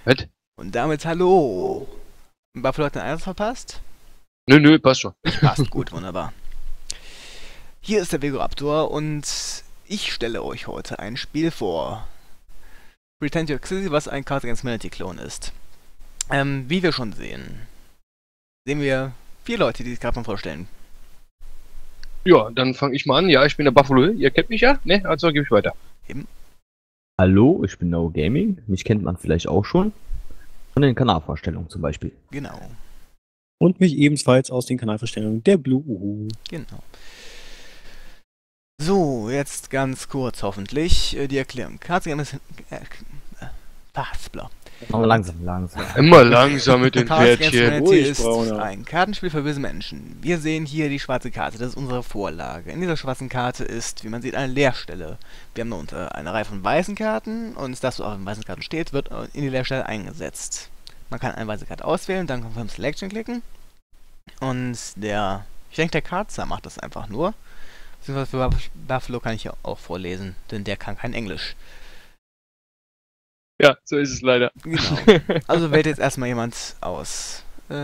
Was? Und damit hallo. Buffalo hat den Einsatz verpasst? Nö, passt schon. Passt gut, wunderbar. Hier ist der Vegoraptor und ich stelle euch heute ein Spiel vor. Pretend Your City, was ein Cards Against Humanity-Klon ist. Wie wir schon sehen wir 4 Leute, die sich gerade mal vorstellen. Ja, dann fange ich mal an. Ja, ich bin der Buffalo. Ihr kennt mich ja? Ne? Also gebe ich weiter. Eben. Hallo, ich bin No Gaming. Mich kennt man vielleicht auch schon. Von den Kanalvorstellungen zum Beispiel. Genau. Und mich ebenfalls aus den Kanalvorstellungen der Blue Uhu. Genau. So, jetzt ganz kurz hoffentlich die Erklärung. Cards Against Aber langsam. Immer langsam mit den Cards Against Pferdchen. Humanity Ruhig, ist Brauner. ein Kartenspiel für böse Menschen. Wir sehen hier die schwarze Karte, das ist unsere Vorlage. In dieser schwarzen Karte ist, wie man sieht, eine Leerstelle. Wir haben darunter eine Reihe von weißen Karten und das, was auf den weißen Karten steht, wird in die Leerstelle eingesetzt. Man kann eine weiße Karte auswählen, dann Confirm Selection klicken. Und ich denke, der Kartzer macht das einfach nur. Beziehungsweise für Buffalo kann ich ja auch vorlesen, denn der kann kein Englisch. Ja, so ist es leider. Genau. Also wählt jetzt erstmal jemand aus.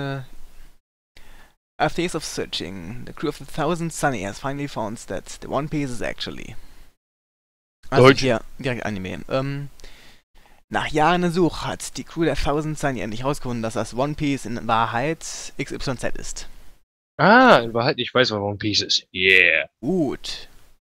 After years of searching, the crew of the Thousand Sunny has finally found that the One Piece is actually... Also Deutsch. hier direkt Anime. Nach Jahren der Suche hat die Crew der Thousand Sunny endlich herausgefunden, dass das One Piece in Wahrheit XYZ ist. Ah, in Wahrheit, ich weiß, was One Piece ist. Yeah. Gut.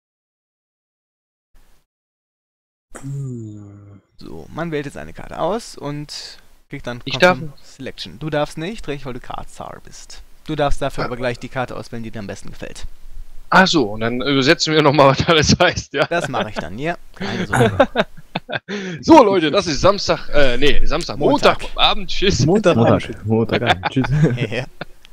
So, man wählt jetzt eine Karte aus und kriegt dann Ich darf Selection. Du darfst nicht, richtig, weil du Kartzar bist. Du darfst dafür aber gleich die Karte auswählen, die dir am besten gefällt. Ach so, und dann übersetzen wir nochmal, was alles heißt, ja. Das mache ich dann, ja. Keine Sorge. So, Leute, das ist Montagabend, tschüss. Montag. Tschüss. Ja.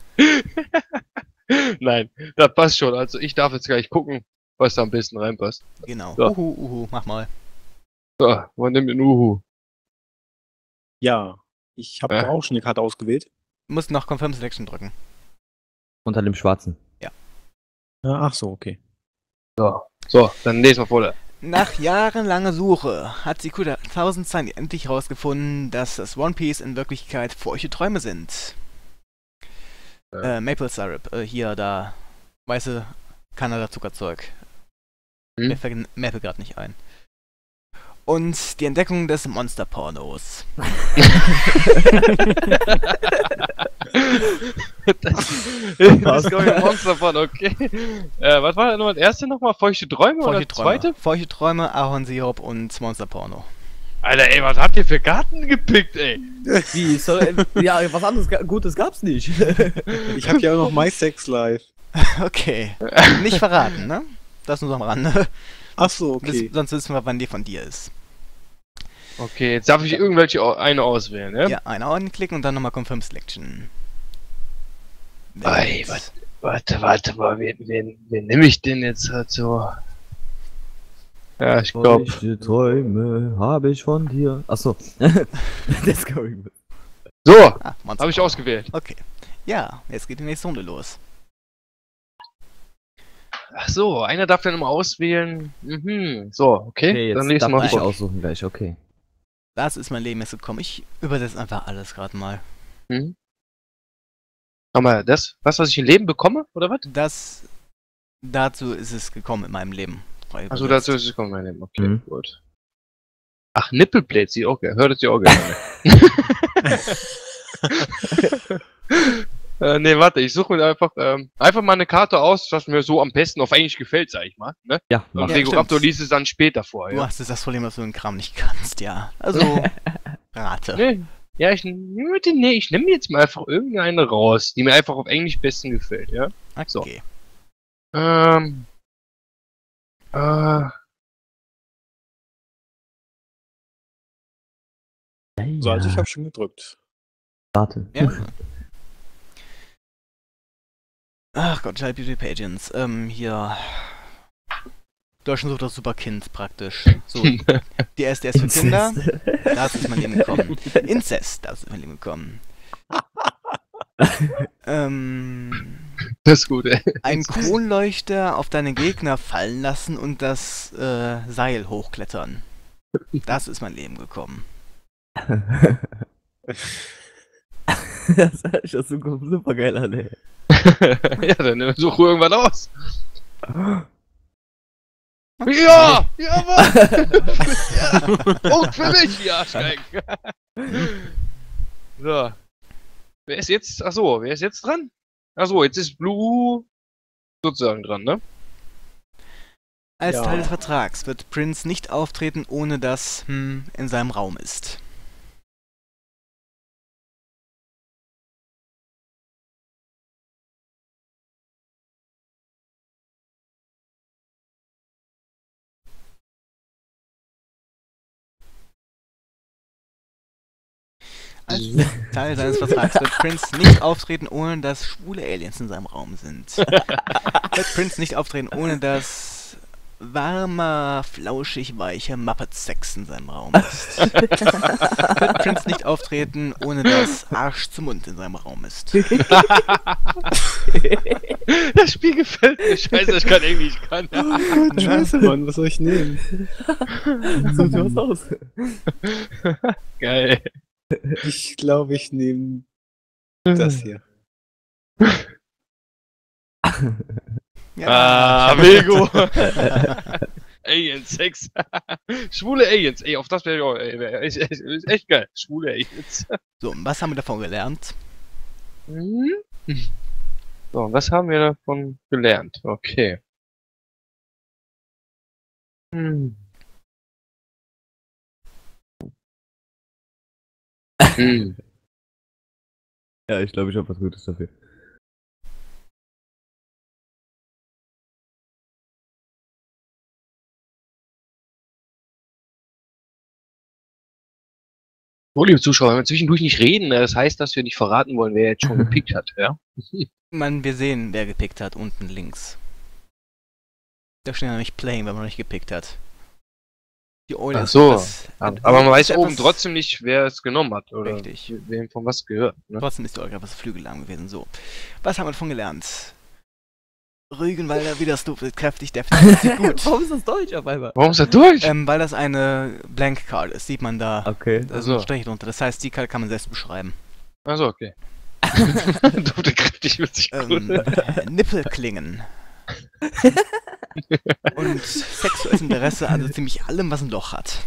Nein, das passt schon. Also ich darf jetzt gleich gucken, was da am besten reinpasst. Genau. So. Uhu, mach mal. So, man nimmt den Uhu. Ja, ich habe auch schon eine Karte ausgewählt. Du musst noch Confirm Selection drücken. Unter dem Schwarzen. Ach so, okay. So, dann lesen wir vor. Nach jahrelanger Suche hat die Crew der Thousand Sunny endlich herausgefunden, dass das One Piece in Wirklichkeit feuchte Träume sind. Maple Syrup, hier, da, weiße Kanada-Zuckerzeug. Mir fällt Maple gerade nicht ein. Und die Entdeckung des Monster-Pornos. Das ist ein Monster von, okay. Was war denn noch das erste nochmal? Feuchte Träume oder das zweite? Feuchte Träume, Ahornsirup und Monster-Porno. Alter, ey, was habt ihr für Karten gepickt, ey? Wie? Ja, was anderes Gutes gab's nicht. Ich habe ja auch noch My Sex Life. Okay. Nicht verraten, ne? Das nur so am Rande. Ach so, okay. Sonst wissen wir, wann die von dir ist. Okay, jetzt darf ich irgendwelche eine auswählen, ne? Ja, eine anklicken und dann nochmal Confirm Selection. Ey, warte mal, wen nehme ich denn jetzt halt so? Ja, ich glaube. Welche Träume habe ich von dir? Achso. Das kann ich. So, Monster habe ich Porno. ausgewählt. Okay. Ja, jetzt geht die nächste Runde los. Ach so, einer darf dann immer auswählen. So, okay, jetzt dann lesen darf wir ich vor. aussuchen gleich, okay. Das ist mein Leben jetzt gekommen. Ich übersetze einfach alles gerade mal. Aber das, was ich im Leben bekomme, oder was? Dazu ist es gekommen in meinem Leben. Achso, dazu ist es gekommen, mein Leben. Okay, gut. Ach, Nippelblades, sie auch gerne. Hört es ihr auch gerne. Nee, warte, ich suche mir einfach mal eine Karte aus, was mir so am besten auf Englisch gefällt, sag ich mal. Ne? Ja, Und Ja, Vegoraptor stimmt. liest es dann später vor, Du ja. hast jetzt das Problem, dass du den Kram nicht kannst, ja. Also, rate. Nee. Ja, ich nehme jetzt mal einfach irgendeine raus, die mir einfach auf Englisch besten gefällt, ja. So. Okay. So, also ich habe schon gedrückt. Warte. Ja. Ach Gott, Child Beauty Pageants. Hier. Deutschen sucht das Superkind praktisch. So. DS für Kinder. Dazu ist mein Leben gekommen. Inzest, dazu ist mein Leben gekommen. Das ist gut, ey. Einen Kronleuchter auf deine Gegner fallen lassen und das Seil hochklettern. Das ist mein Leben gekommen. Das hört sich das super geil an, ey. Ja, dann such irgendwas aus. Ja! Ja, Mann! Ja! Punkt für mich, ja, Schreck! So. Wer ist jetzt? Achso, wer ist jetzt dran? Achso, jetzt ist Blue sozusagen dran, ne? Als Ja. Teil des Vertrags wird Prince nicht auftreten, ohne dass in seinem Raum ist. Als Teil seines Vertrags wird Prince nicht auftreten, ohne dass schwule Aliens in seinem Raum sind. Wird Prince nicht auftreten, ohne dass warmer, flauschig, weicher Muppet-Sex in seinem Raum ist. Wird Prince nicht auftreten, ohne dass Arsch zum Mund in seinem Raum ist. Das Spiel gefällt mir. Scheiße, ich kann Englisch, ich kann. Scheiße, Mann, was soll ich nehmen? So sieht was aus. Geil. Ich glaube, ich nehme das hier. Ah, Mego. Alien-Sex. Schwule Aliens. Ey, auf das wäre ich auch. Ey, ist echt geil. Schwule Aliens. So, und was haben wir davon gelernt? So, was haben wir davon gelernt? Okay. Hm. Hm. Ja, ich glaube, ich habe was Gutes dafür. So, liebe Zuschauer, wenn wir zwischendurch nicht reden, das heißt, dass wir nicht verraten wollen, wer jetzt schon gepickt hat, ja? Wir sehen, wer gepickt hat, unten links. Da steht nämlich Playing, wenn man noch nicht gepickt hat. Die Eulen Ach so, ist etwas- aber man weiß ist oben etwas- trotzdem nicht, wer es genommen hat, oder Richtig. wem von was gehört, ne? Trotzdem ist die Eule etwas flügelarm gewesen. So. Was haben wir davon gelernt? Rügenwalder widerstufelt kräftig, definitiv gut. Warum ist das Deutsch auf einmal? Warum ist er durch? Weil das eine Blank Card ist, sieht man da. Okay. Da ist so. ein Strich drunter. Das heißt, die Karte kann man selbst beschreiben. Achso, okay. Dufte kräftig mit sich gut. Nippelklingen. Und sexuelles Interesse an so ziemlich allem, was ein Loch hat.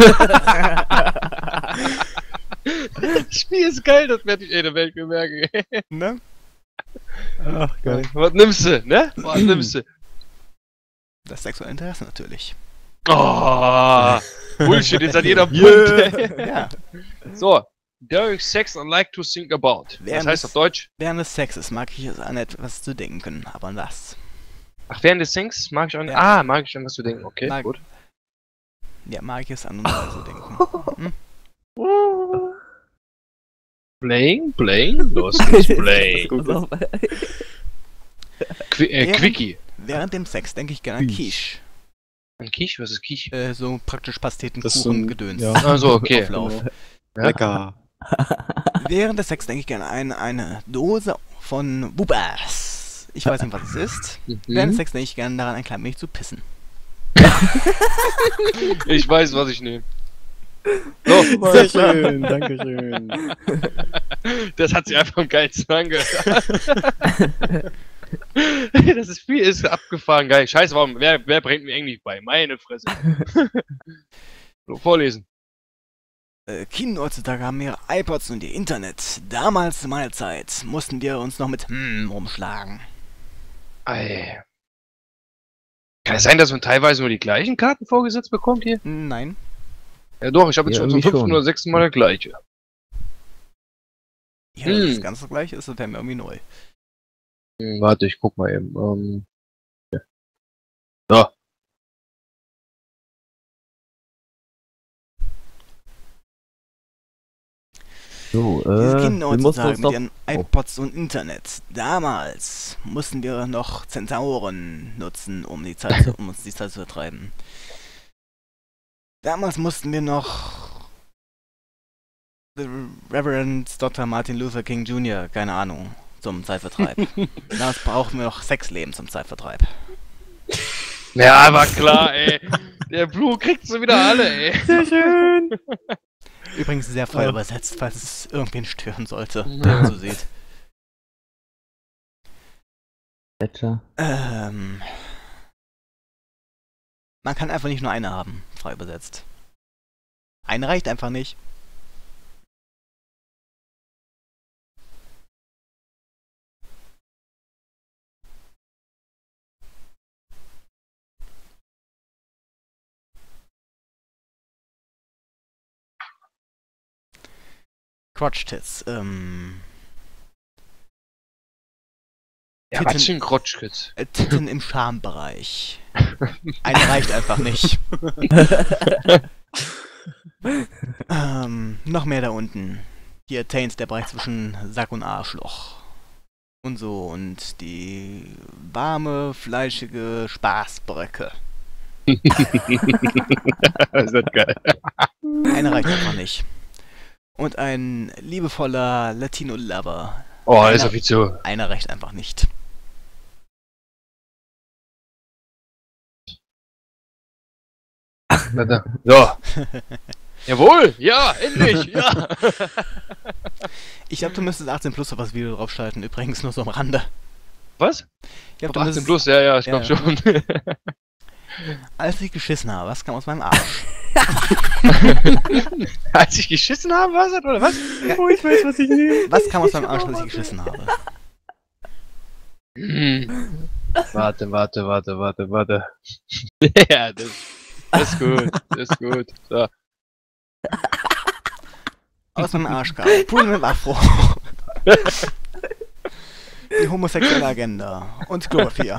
Das Spiel ist geil, das werde ich in der Welt bemerken. Ne? Ach, geil. Was nimmst du, ne? Was nimmst du? Das sexuelle Interesse natürlich. Oh, Bullshit, jetzt hat jeder Punkt. Ja. So, during sex I like to think about. Was Während heißt des- auf Deutsch? Während des Sexes mag ich es an etwas zu denken, aber an was? Ach, während des Sex mag ich auch nicht. Ja. Ah, mag ich an was zu denken. Okay, Mag- gut. Ja, mag ich es an und was zu denken. Playing, los geht's, play. Pass auf. Quickie. Während dem Sex denke ich gerne an Quiche. Ein Quiche? Was ist Quiche? So praktisch Pasteten, Das ist Kuchen, so ein- Gedöns. ja. Also okay. Auflauf. Ja. Lecker. Während des Sex denke ich gerne an eine Dose von Bubas. Ich weiß nicht, was es ist. Während des Sex denke ich gerne daran, ein klein wenig zu pissen. Ich weiß, was ich nehme. So, Sehr schön, danke schön. das hat sich einfach am geilsten angehört. Das Spiel ist abgefahren geil. Scheiße, warum? Wer bringt mir Englisch bei? Meine Fresse. So, vorlesen. Kinder heutzutage haben ihre iPods und ihr Internet. Damals, zu meiner Zeit, mussten wir uns noch mit rumschlagen. Ei. Kann es sein, dass man teilweise nur die gleichen Karten vorgesetzt bekommt hier? Nein. Ja doch, ich habe jetzt Ja, schon zum irgendwie 5. schon. oder 6. Mal das gleiche. Ja, das ganze gleiche ist, das wäre mir irgendwie neu. Warte, ich guck mal eben. Ja. So. So, Diese Kinder wir mussten heutzutage uns mit doch... ihren iPods und Internet. Damals mussten wir noch Zentauren nutzen, um uns die Zeit zu vertreiben. Damals mussten wir noch The Reverend Dr. Martin Luther King Jr., keine Ahnung, zum Zeitvertreib. Damals brauchen wir noch Sexleben zum Zeitvertreib. Ja, war klar, ey. Der Blue kriegt so wieder alle, ey. Sehr schön. Übrigens sehr frei übersetzt, falls es irgendwen stören sollte, der so sieht. Gletscher. Man kann einfach nicht nur eine haben, frei übersetzt. Eine reicht einfach nicht. Crotch-Tits, Ja, Titten- was für ein Krotschkitz. Titten im Schambereich. Eine reicht einfach nicht. Noch mehr da unten. Hier Taint, der Bereich zwischen Sack und Arschloch. Und so, und die warme, fleischige Spaßbröcke. Das wird geil. Eine reicht einfach nicht. Und ein liebevoller Latino-Lover. Oh, Einer- ist doch viel zu. Einer reicht einfach nicht. Warte. So. Jawohl! Ja, endlich! Ja! Ich glaube, du müsstest 18 plus auf das Video draufschalten, übrigens nur so am Rande. Was? Ich glaub, Auf du 18 müsstest- plus, ja, ich Ja, glaub ja. schon. Als ich geschissen habe, was kam aus meinem Arsch? Als ich geschissen habe, was? Oder was? Oh, ich weiß, was ich nehme. Was kam aus meinem Arsch, als ich geschissen habe? Hm. Warte. Ja, das ist gut. Das ist gut. So. Aus meinem Arsch kam Pudel mit Afro. Die homosexuelle Agenda. Und Klopapier.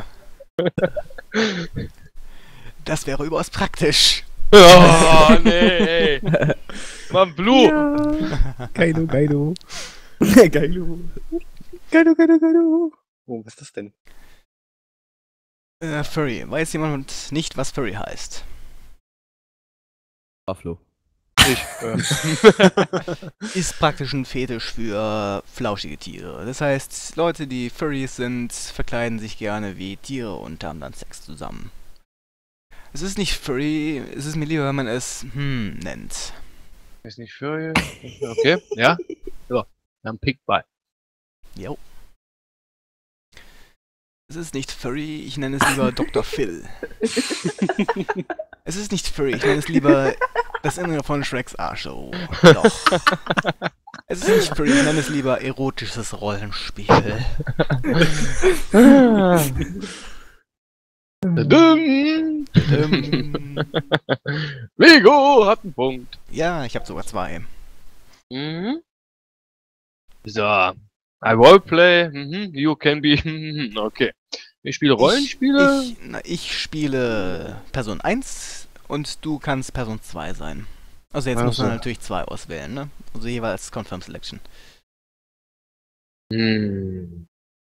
Das wäre überaus praktisch. Oh, nee, ey. Mann, Blue. Ja. Kaido. Geilo. Geilo. Oh, was ist das denn? Furry. Weiß jemand nicht, was Furry heißt? Buffalo. Ich, Ist praktisch ein Fetisch für flauschige Tiere. Das heißt, Leute, die Furries sind, verkleiden sich gerne wie Tiere und haben dann Sex zusammen. Es ist nicht Furry, es ist mir lieber, wenn man es nennt. Ist nicht für. Okay, ja. So, dann Pick bei. Jo. Es ist nicht Furry, ich nenne es lieber Dr. Phil. Es ist nicht Furry, ich nenne es lieber das Innere von Shreks Arschloch. Doch. Es ist nicht Furry, ich nenne es lieber erotisches Rollenspiel. Dum. Lego hat einen Punkt. Ja, ich habe sogar 2. Mhm. So. I roleplay. You can be. Okay. Ich spiele Rollenspiele. Ich spiele Person 1 und du kannst Person 2 sein. Also jetzt Ach muss man so. natürlich 2 auswählen, ne? Also jeweils Confirm Selection. Hm.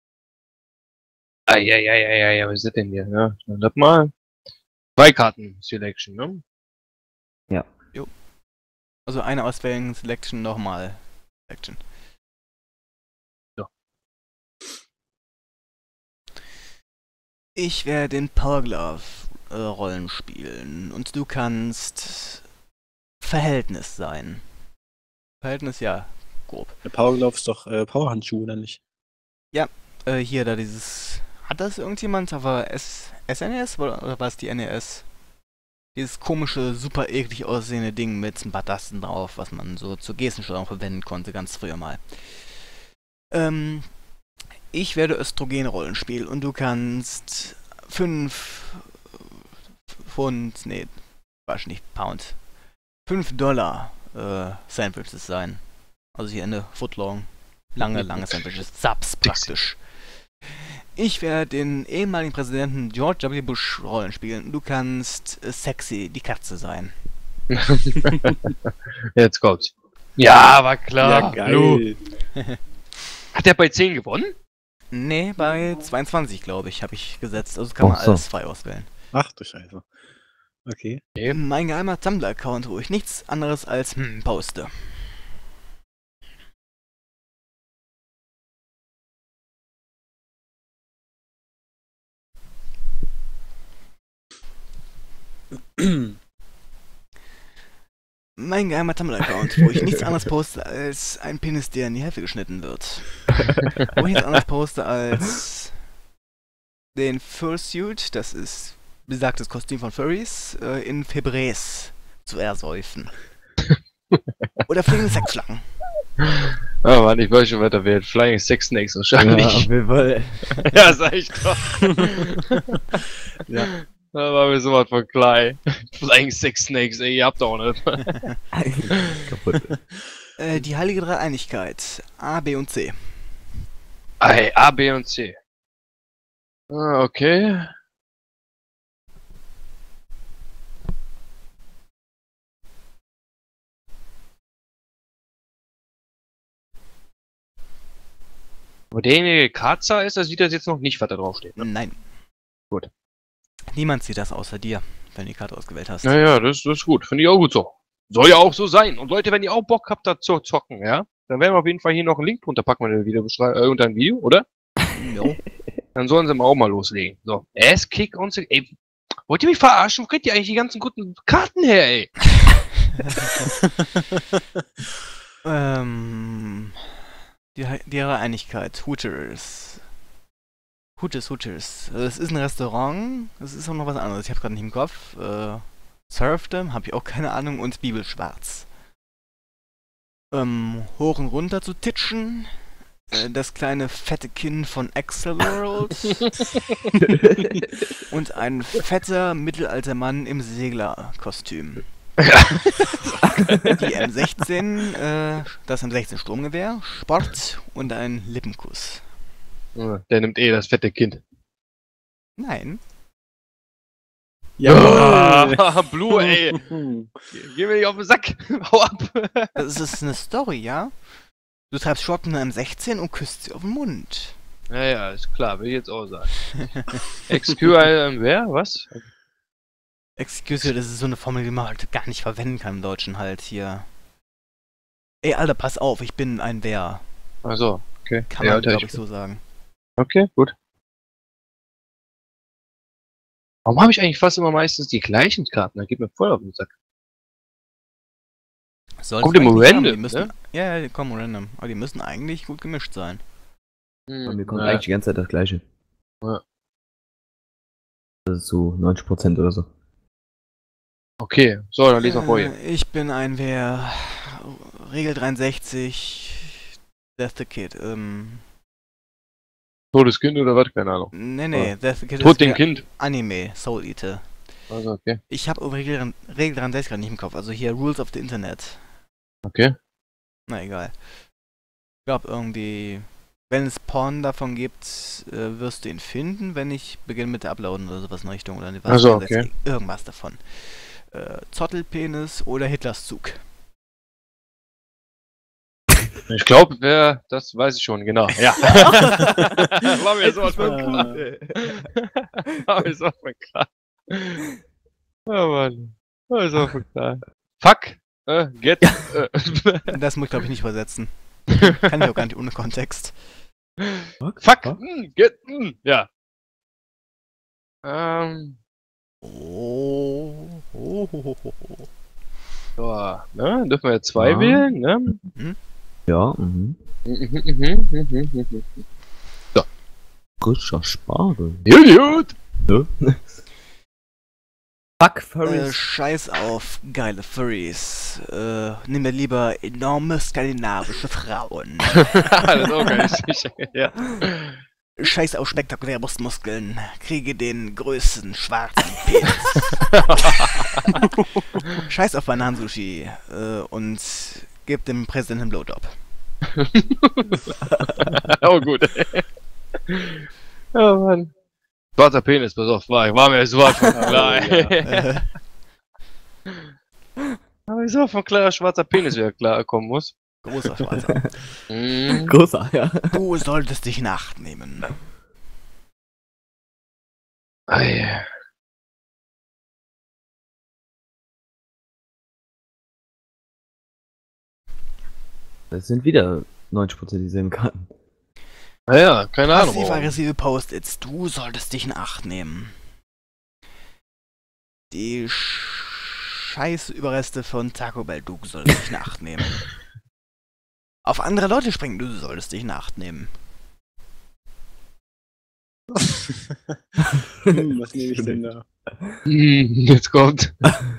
Ja, was ist das denn hier? Ja, dann das mal. 2 Karten Selection, ne? Also eine auswählen, Selection, nochmal Selection. Ja. Ich werde den Power Glove Rollen spielen und du kannst Verhältnis sein. Verhältnis, ja, grob. Der Power Glove ist doch Powerhandschuh, oder nicht? Hier, da dieses... Hat das irgendjemand, aber SNES oder war es die NES? Dieses komische, super eklig aussehende Ding mit ein paar Tasten drauf, was man so zur Gestensteuerung verwenden konnte, ganz früher mal. Ich werde Östrogen-Rollenspiel und du kannst 5 Pfund, nee, Quatsch, nicht Pound, $5 Sandwiches sein. Also hier eine Footlong, lange Sandwiches, Subs praktisch. Ich werde den ehemaligen Präsidenten George W. Bush Rollen spielen. Du kannst Sexy, die Katze sein. Jetzt kommt's. Ja, war klar. Ja, Blue. geil. Hat der bei 10 gewonnen? Nee, bei 22, glaube ich, habe ich gesetzt. Also kann man Ach so. alles frei auswählen. Ach du Scheiße. Okay. Mein geheimer Tumblr-Account, wo ich nichts anderes als poste. Mein geheimer Tumblr-Account, wo ich nichts anderes poste als ein Penis, der in die Hälfte geschnitten wird. Wo ich nichts anderes poste als den Fursuit, das ist besagtes Kostüm von Furries, in Febreze zu ersäufen. Oder fliegende Sexschlangen. Oh Mann, ich weiß schon, was da wird. Flying Sex Snakes Ja, wahrscheinlich. auf jeden Fall. Ja, sag ich doch. Ja. Da war mir sowas von klein. Flying Sex Snakes, ey, ihr habt doch nicht. Kaputt. Die heilige Dreieinigkeit. A, B und C. Ey, A, B und C. Ah, okay. Wo derjenige Karzer ist, da sieht er jetzt noch nicht, was da drauf steht. Ne? Nein. Gut. Niemand sieht das außer dir, wenn du die Karte ausgewählt hast. Naja, das ist gut. Finde ich auch gut so. Soll ja auch so sein. Und Leute, wenn ihr auch Bock habt, da zu zocken, ja, dann werden wir auf jeden Fall hier noch einen Link drunter packen, wenn ihr unter ein Video, oder? Jo. Dann sollen sie mal auch mal loslegen. So. Ass-Kick und so. Ey, wollt ihr mich verarschen? Wo kriegt ihr eigentlich die ganzen guten Karten her, ey? Die Dreieinigkeit. Hooters. Hooters. Es ist ein Restaurant. Es ist auch noch was anderes. Ich habe gerade nicht im Kopf. Surfdom, habe ich auch keine Ahnung. Und Bibelschwarz. Hoch und runter zu titschen. Das kleine fette Kinn von Axelworld. Und ein fetter Mittelaltermann im Seglerkostüm. Die M16, das M16 Sturmgewehr, Sport und ein Lippenkuss. Der nimmt eh das fette Kind. Nein. Ja, Blue, ey. Geh mir nicht auf den Sack. Hau ab. Das ist eine Story, ja? Du treibst Sport mit einem M16 und küsst sie auf den Mund. Ja, ist klar, will ich jetzt auch sagen. XQL, wer? Was? Excuse, das ist so eine Formel, die man halt gar nicht verwenden kann im Deutschen halt hier. Ey, Alter, pass auf, ich bin ein Wer. Achso, okay. Kann Ja, man, Alter, glaube ich, so sagen. Okay, gut. Warum habe ich eigentlich fast immer meistens die gleichen Karten? Da geht mir voll auf den Sack. Kommt immer random, die müssen, ne? Ja, die kommen random. Aber die müssen eigentlich gut gemischt sein. Bei mir kommt eigentlich die ganze Zeit das gleiche. Ja. Das ist so 90% oder so. Okay, so, dann lesen wir vor hier. Ich bin ein Wer. Regel 63. Death the Kid. Totes Kind oder was? Keine Ahnung. Nee, Death the Kid Tod ist dem der Kind. Anime, Soul Eater. Also, okay. Ich habe Regel 63 gerade nicht im Kopf. Also hier Rules of the Internet. Okay. Na egal. Ich glaube irgendwie, wenn es Porn davon gibt, wirst du ihn finden, wenn ich beginne mit der Uploaden oder sowas in Richtung. Oder was Also, okay. Irgendwas davon. Zottelpenis oder Hitlers Zug. Ich glaube, das weiß ich schon, genau. Ja. War mir so von klar. War mir so von klar. Oh Mann. War mir so von klar. Fuck. Get. Das muss ich glaube ich nicht übersetzen. Kann ich auch gar nicht ohne Kontext. Fuck. Get. Ja. So, ne? Dürfen wir jetzt 2 Ja. wählen, ne? Ja, Frischer Spargel. Gut. Ne? Fuck Furries. Scheiß auf geile Furries. Nimm mir lieber enorme skandinavische Frauen. Das ist auch gar nicht sicher. Ja. Scheiß auf spektakuläre Brustmuskeln. Kriege den größten schwarzen Penis. Scheiß auf Bananensushi. Und gib dem Präsidenten einen Blowjob. Oh gut. Oh Mann. Schwarzer Penis, pass auf, war mir sowas von klar. War mir sowas von klar, dass schwarzer Penis wieder klar kommen muss. Großer Schwarzer. Großer, ja. Du solltest dich in Acht nehmen. Ei. Das sind wieder 90% dieselben Karten. Naja, keine Ahnung. warum. Passiv-aggressive Post-its. Du solltest dich in Acht nehmen. Die scheiß Überreste von Taco Bell, du solltest dich in Acht nehmen. Auf andere Leute springen, du solltest dich in Acht nehmen. Was nehme ich denn da? Jetzt kommt.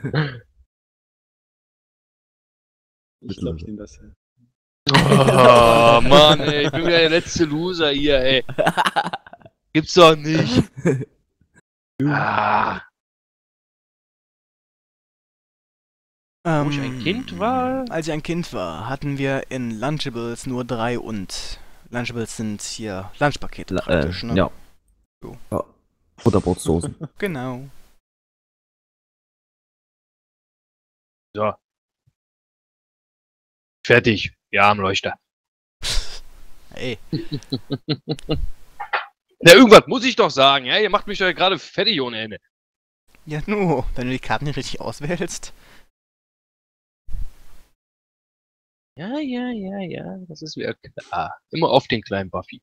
Ich glaube, ich nehme das. Oh, Mann, ey, ich bin wieder der letzte Loser hier, ey. Gibt's doch nicht. Ah. Wo ich ein Kind war? Als ich ein Kind war, hatten wir in Lunchables nur 3 und. Lunchables sind hier Lunchpakete praktisch, ne? Ja. So. Ja. Butterbrotsoßen. Genau. So. Fertig. Ja, am Leuchter. Ey, Ja, irgendwas muss ich doch sagen. Ja, ihr macht mich doch gerade fertig ohne Ende. ja nu, wenn du die Karten nicht richtig auswählst. Ja. Das ist wieder klar. Immer auf den kleinen Buffy.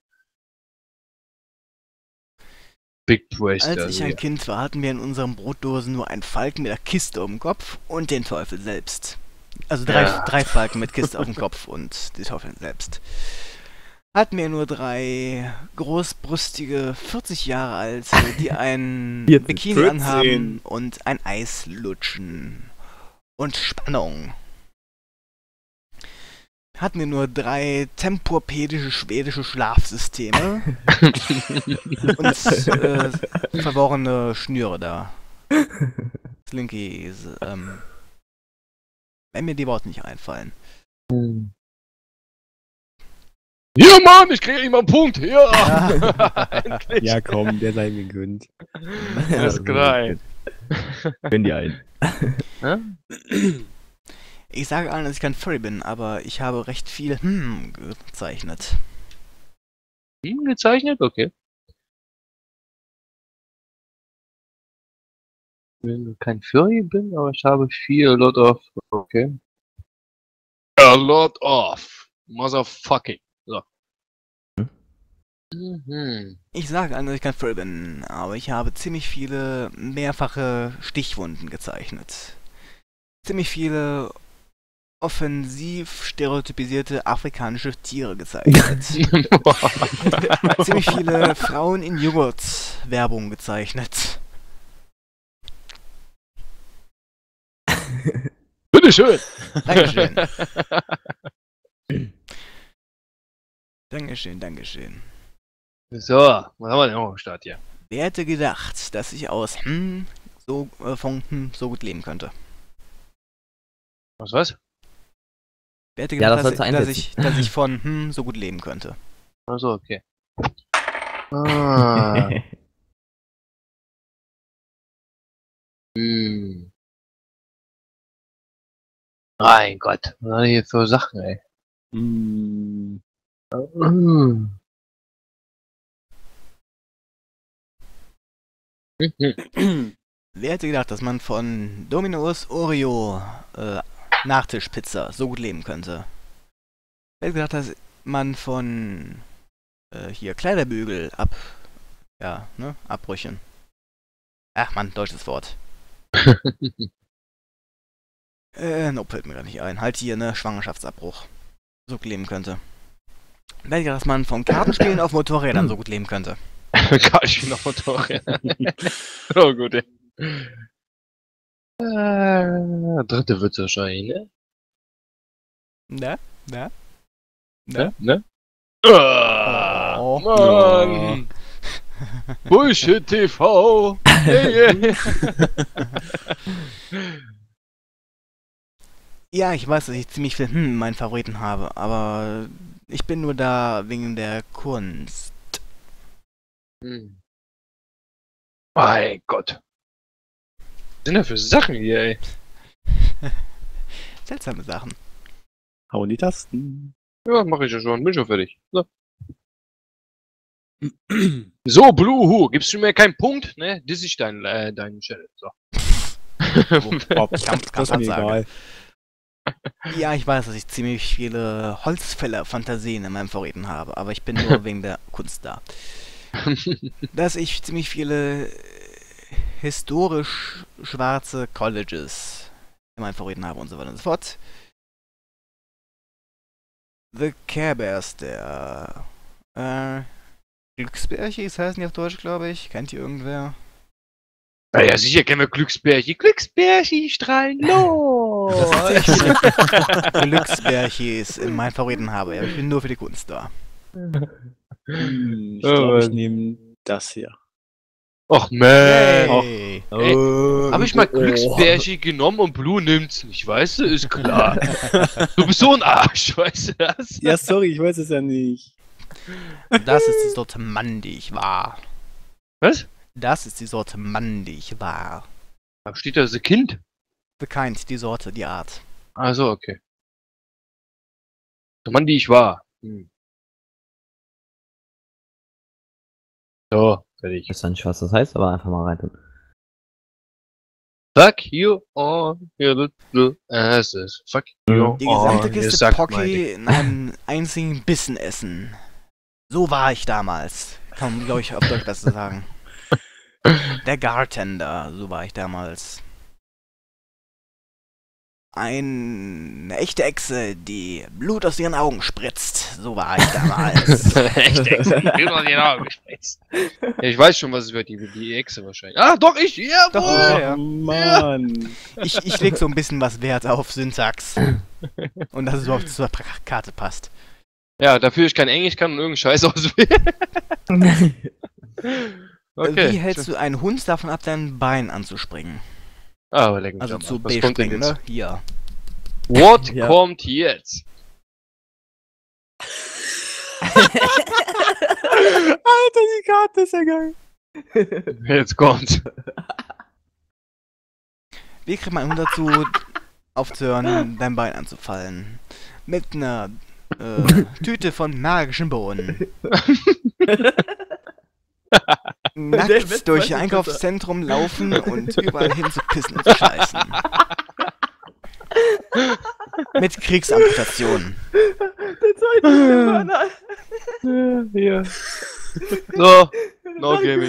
Big Praise. Als ich ein Kind war, hatten wir in unseren Brotdosen nur einen Falken mit der Kiste um den Kopf und den Teufel selbst. Also drei Falken mit Kiste auf dem Kopf und die Teufel selbst. Hatten wir nur 3 großbrüstige, 40 Jahre alte, die ein 14, Bikini 14. anhaben und ein Eis lutschen. Und Spannung. Hatten wir nur 3 tempurpädische schwedische Schlafsysteme und verworrene Schnüre da. Slinkies, wenn mir die Worte nicht einfallen. Hier, Mann, ich kriege immer einen Punkt. Ja. Endlich. Ja, komm, der sei mir gegönnt. Das ist geil. Wenn die ein. Ich sage allen, dass ich kein Furry bin, aber ich habe recht viel gezeichnet. Gezeichnet? Okay. Wenn kein Furry bin, aber ich habe viel, a lot of. Okay. A lot of. Motherfucking. So. Mhm. Ich sage allen, dass ich kein Furry bin, aber ich habe ziemlich viele mehrfache Stichwunden gezeichnet. Ziemlich viele offensiv stereotypisierte afrikanische Tiere gezeichnet. Ziemlich viele Frauen in Joghurt-Werbung gezeichnet. Bitteschön. Dankeschön. Dankeschön. So, was haben wir denn noch am Start hier? Wer hätte gedacht, dass ich aus so gut leben könnte? Was? Wer hätte Ja, gedacht, das sollst du dass ich von so gut leben könnte? Achso, okay. Ah. Mein Gott, was sind hier für Sachen, ey? Mm, Wer hätte gedacht, dass man von Domino's Oreo Nachtischpizza so gut leben könnte? Wer hätte gedacht, dass man von hier Kleiderbügel Abbrüchen. Ach man, deutsches Wort. Nope, fällt mir gar nicht ein. Halt hier, ne, Schwangerschaftsabbruch. So gut leben könnte. Wer hätte gedacht, dass man von Kartenspielen auf Motorrädern so gut leben könnte? Kann ich noch Motorräder. Oh, gut, ey. Dritte wird's wahrscheinlich, ne? Ne? Ne? Ah, Oh. Mann! Bullshit TV! Yeah. Ja, ich weiß, dass ich ziemlich viel meinen Favoriten habe, aber ich bin nur da wegen der Kunst. Mein Gott. Was sind denn für Sachen hier, ey? Seltsame Sachen. hauen die Tasten. Ja, mach ich ja schon. Bin schon fertig. So, so Blue Who, gibst du mir keinen Punkt? Ne, diss ich deinen Channel. So. Das ist mir egal. Ja, ich weiß, dass ich ziemlich viele Holzfäller-Fantasien in meinem Favoriten habe, aber ich bin nur wegen der Kunst da. Dass ich ziemlich viele historisch schwarze Colleges meinen Favoriten habe und so weiter und so fort. The Care Bears, der Glücksbärchis heißen die auf Deutsch, glaube ich. Kennt ihr irgendwer? Ja, sicher kennen wir Glücksbärchen. Glücksbärchen strahlen los! Glücksbärchis in meinen Favoriten habe. Ja, ich bin nur für die Kunst da. Ich glaube, ich nehme das hier. Och man! Yay. Hab ich mal Glücksbärchen genommen und Blue nimmt's nicht, weißt du? Ist klar. Du bist so ein Arsch, weißt du das? Ja, sorry, ich weiß es ja nicht. Das ist die Sorte Mann, die ich war. Was? Das ist die Sorte Mann, die ich war. Da steht da so Kind. The Kind, die Sorte, die Art. Also okay. Der Mann, die ich war. So, fertig. Ich weiß ja nicht, was das heißt, aber einfach mal rein tun. Fuck you all your little asses. Fuck you Die all gesamte your Kiste suck my Pocky dick. in einem einzigen Bissen essen. So war ich damals. Kann man, glaube ich, auf Deutsch besser sagen. Der Gartender, so war ich damals. Eine echte Echse, die Blut aus ihren Augen spritzt. So war ich damals. Echt, genau gespritzt. Ja, ich weiß schon, was es wird, die Echse wahrscheinlich. Ah, doch, ich! Ja, Doch, boah. ja. Oh, Mann. Ich leg so ein bisschen was Wert auf Syntax. Und dass es überhaupt zur Karte passt. Ja, dafür ich kein Englisch kann und irgendeinen Scheiß auswählen. Okay. Wie hältst du einen Hund davon ab, dein Bein anzuspringen? Ah, aber leck mich Also am zu Arsch. Was B kommt denn springen, jetzt? ne? Hier. What Ja. kommt jetzt? Alter, die Karte ist ja geil. Jetzt kommt. Wie kriegt man einen Hund dazu, aufzuhören, dein Bein anzufallen? Mit einer Tüte von magischen Bohnen. Nackt durch ein Einkaufszentrum laufen und überall hin zu pissen und zu scheißen. Mit Kriegsamputationen. Hier. So, no gaming.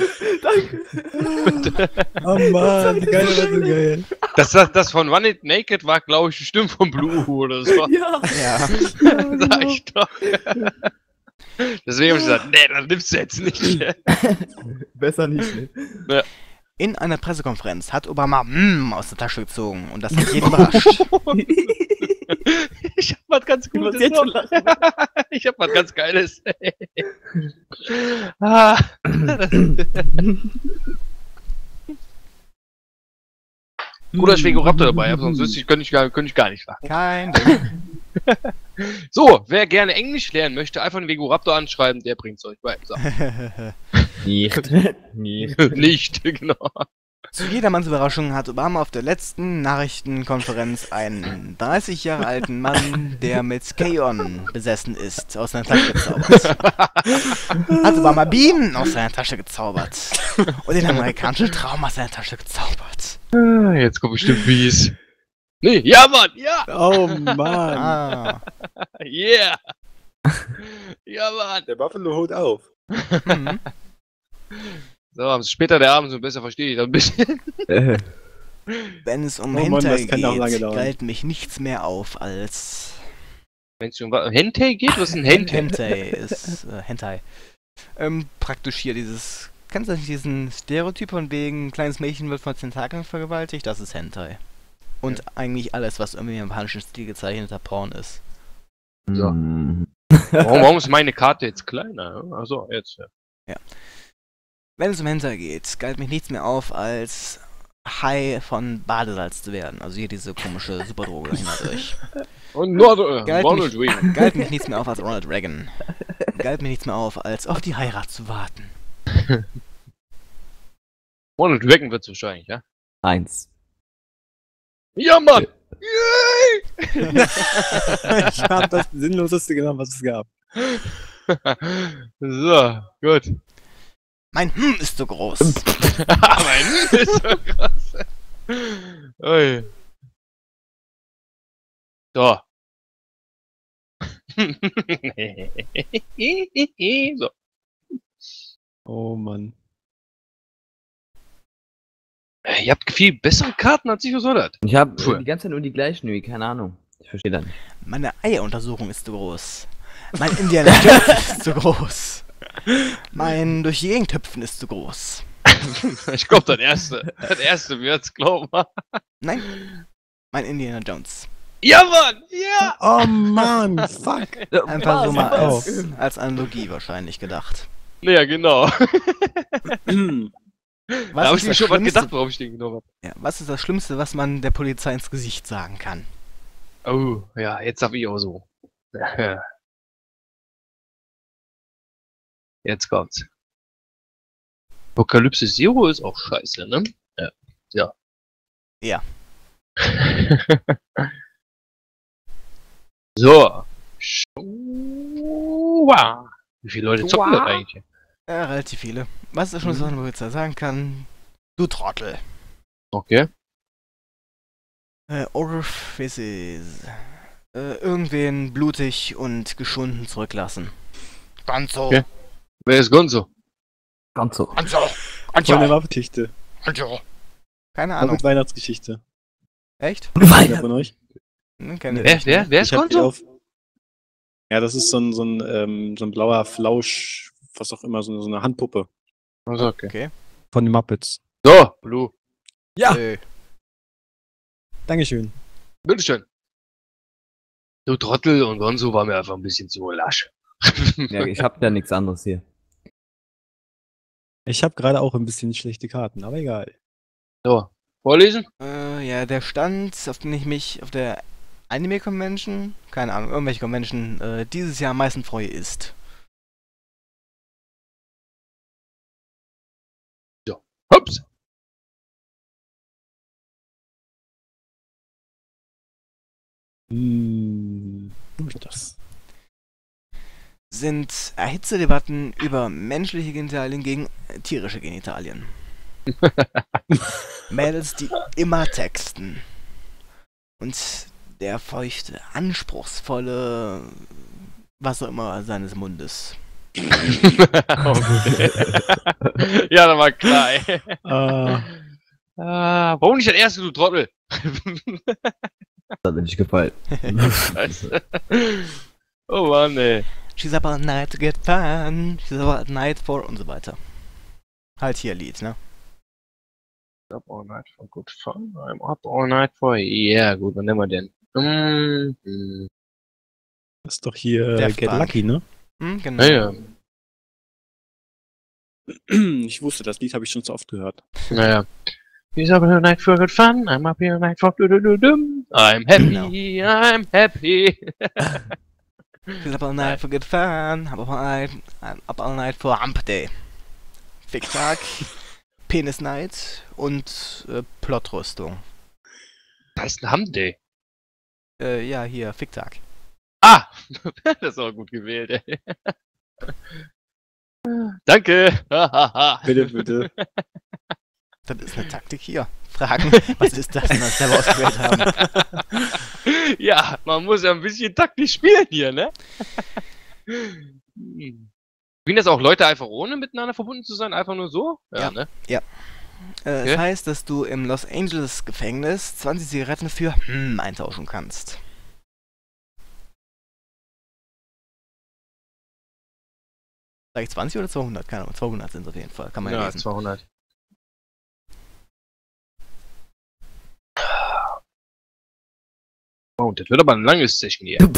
Oh Mann, die geile war so geil. Das von One It Naked war, glaube ich, bestimmt von Blue oder so. Ja. Ja. Sag ich doch. Deswegen habe ich gesagt, nee, das nimmst du jetzt nicht. Besser nicht, ne? In einer Pressekonferenz hat Obama aus der Tasche gezogen und das hat jeden überrascht. Ich hab was ganz Gutes jetzt schon noch. Ich hab was ganz Geiles. Ah. Guter Schwegoraptor dabei, aber sonst wüsste ich, könnte ich gar nicht lachen. Kein Ding. So, wer gerne Englisch lernen möchte, einfach einen Vegoraptor anschreiben, der bringt's euch bei. So. Nicht. Nicht. Nicht, genau. Zu jedermanns Überraschung hat Obama auf der letzten Nachrichtenkonferenz einen 30 Jahre alten Mann, der mit K-On besessen ist, aus seiner Tasche gezaubert. Hat Obama Bienen aus seiner Tasche gezaubert. Und den amerikanischen Traum aus seiner Tasche gezaubert. Jetzt kommt bestimmt Bies. Nee, ja, Mann, ja! Oh Mann. Ah. Yeah! Ja, Mann! Der Buffalo holt auf. Mhm. So, umso später der Abend, so besser verstehe ich das ein bisschen. Wenn es um Oh Mann, Hentai das kann auch lange geht, dauern. galt mich nichts mehr auf als... Wenn es um Hentai geht, was ist ein Hentai? Hentai ist Hentai. Praktisch hier dieses... Kennst du nicht diesen Stereotyp von wegen, ein kleines Mädchen wird von Tentakeln vergewaltigt? Das ist Hentai. Und eigentlich alles, was irgendwie im japanischen Stil gezeichneter Porn ist. So. Mm. Warum ist meine Karte jetzt kleiner? Achso, jetzt. Ja. Wenn es um Hentai geht, galt mich nichts mehr auf, als High von Badesalz zu werden. Also hier diese komische Superdroge dahinter durch. Und Galt Ronald mich- Reagan. Galt mich nichts mehr auf als Ronald Reagan. Galt mir nichts mehr auf, als auf die Heirat zu warten. Ronald Reagan wird's wahrscheinlich, ja? 1. Ja, Mann! Yay! Ich habe das Sinnloseste genommen, was es gab. So, gut. Mein ist so groß. Aber ist so krass. Ui. So. So. Oh Mann. Ihr habt viel bessere Karten als ich, was soll das? Ich habe Cool. die ganze Zeit nur die gleichen, irgendwie, keine Ahnung. Ich verstehe das nicht. Meine Eieruntersuchung ist zu groß. Mein Indiana Jones ist zu groß. Mein durch die Gegend hüpfen ist zu groß. Ich glaube, das erste wird's, glaub mal. Nein, mein Indiana Jones. Ja, Mann! Ja! Oh Mann, fuck. Einfach so mal was? als Analogie wahrscheinlich gedacht. Ja, genau. Da Was habe ist ich mir das schon was Schlimmste- gedacht, warum ich den genommen Ja, was ist das Schlimmste, was man der Polizei ins Gesicht sagen kann? habe. Oh, ja, jetzt hab ich auch so. Jetzt kommt's. Apocalypse Zero ist auch scheiße, ne? Ja. Ja. So. Wow. Wie viele Leute zocken das eigentlich? Ja, relativ viele. Was ist das Schlimmste, was man der Polizei sagen kann? Du Trottel. Okay. Orifices. Irgendwen blutig und geschunden zurücklassen. Gonzo. Okay. Wer ist Gonzo? Ganz so. Gonzo. Von der Waffengeschichte. Gonzo. Keine Auch Ahnung. mit Weihnachtsgeschichte. Echt? Einer von euch? Kenn ich Wer nicht. ist Ich hab die Gonzo? auf. Ja, das ist so ein blauer Flausch, was auch immer, so eine Handpuppe Also, okay. Okay. von den Muppets. So, Blue. Ja. Dankeschön. Bitteschön. Du Trottel und Gonzo war mir einfach ein bisschen zu lasch. Ja, ich hab ja nichts anderes hier. Ich habe gerade auch ein bisschen schlechte Karten, aber egal. So, vorlesen? Ja, der Stand, auf den ich mich auf der Anime Convention, keine Ahnung, irgendwelche Convention, dieses Jahr am meisten freue, ist. Hups. Das. Sind Erhitzedebatten über menschliche Genitalien gegen tierische Genitalien. Mädels, die immer texten. Und der feuchte, anspruchsvolle, was auch immer seines Mundes. Oh, gut. Ja, das war klar, ey. Warum nicht das erste, du Trottel? Das hat mir nicht gefallen. Scheiße. Oh Mann, ey. She's up all night to get fun. She's up all night for und so weiter. Halt hier Lied, ne? Up all night for good fun. I'm up all night for... Ja, gut, wann nehmen wir denn? Das ist doch hier Daft Get Punk. Lucky, ne? Genau. Naja, Ich wusste, das Lied habe ich schon so oft gehört. naja. She's up all night for good fun. I'm up all night for... I'm happy, I'm happy. She's up all night for good fun. Up all night for Hump Day. Ficktag. Penis Night und Plotrüstung. Das heißt ein Hump-Day. Ja, hier, Ficktag. Ah! Das ist auch gut gewählt, ey. Danke! Bitte, bitte. Das ist eine Taktik hier. Fragen, was ist das, wenn wir es selber ausgewählt haben? Ja, man muss ja ein bisschen taktisch spielen hier, ne? Sind das auch Leute einfach ohne miteinander verbunden zu sein? Einfach nur so? Ja. Ne? Es Okay. heißt, dass du im Los Angeles Gefängnis 20 Zigaretten für eintauschen kannst. Sag ich 20 oder 200? Keine Ahnung, 200 sind es auf jeden Fall. Kann man ja Ja, lesen. 200. Oh, das wird aber ein langes Session hier.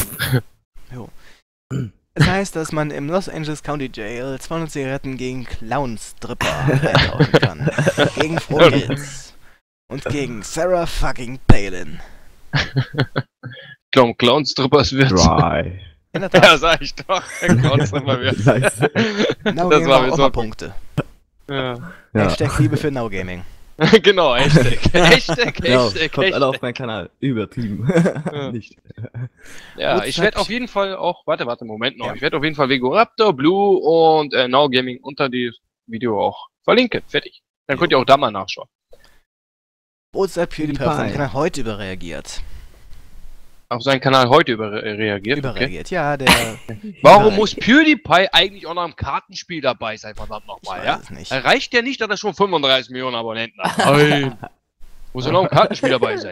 Es heißt, dass man im Los Angeles County Jail 200 Zigaretten gegen Clown-Stripper eintauschen kann. Gegen Vogels. Und gegen Sarah fucking Palin. Clown-Strippers wird. Dry. In der Ja, Tat. sag ich doch. Clown-Stripper wird. Nice. No das Gaming war war mir auch so- mal Punkte. Ja. Ja. Hashtag Liebe für No Gaming. Genau, Hashtag. Hashtag, Genau, Hashtag, kommt alle auf Hashtag. meinen Kanal. Übertrieben. Nicht. Ja, Gut, ich werde sagt- auf jeden Fall auch, warte, Moment noch. Ja. Ich werde auf jeden Fall Vigoraptor, Blue und Now Gaming unter das Video auch verlinken. Fertig. Dann könnt ihr auch da mal nachschauen. Brotzeit PewDiePie auf seinem PewDiePie. Kanal heute überreagiert. auf seinen Kanal heute überreagiert. Überreagiert, ja, der. Warum muss PewDiePie eigentlich auch noch im Kartenspiel dabei sein, verdammt nochmal, Ich ja? weiß es nicht. Reicht ja nicht, dass er schon 35 Millionen Abonnenten hat. Nein. Muss er noch im Kartenspiel dabei sein.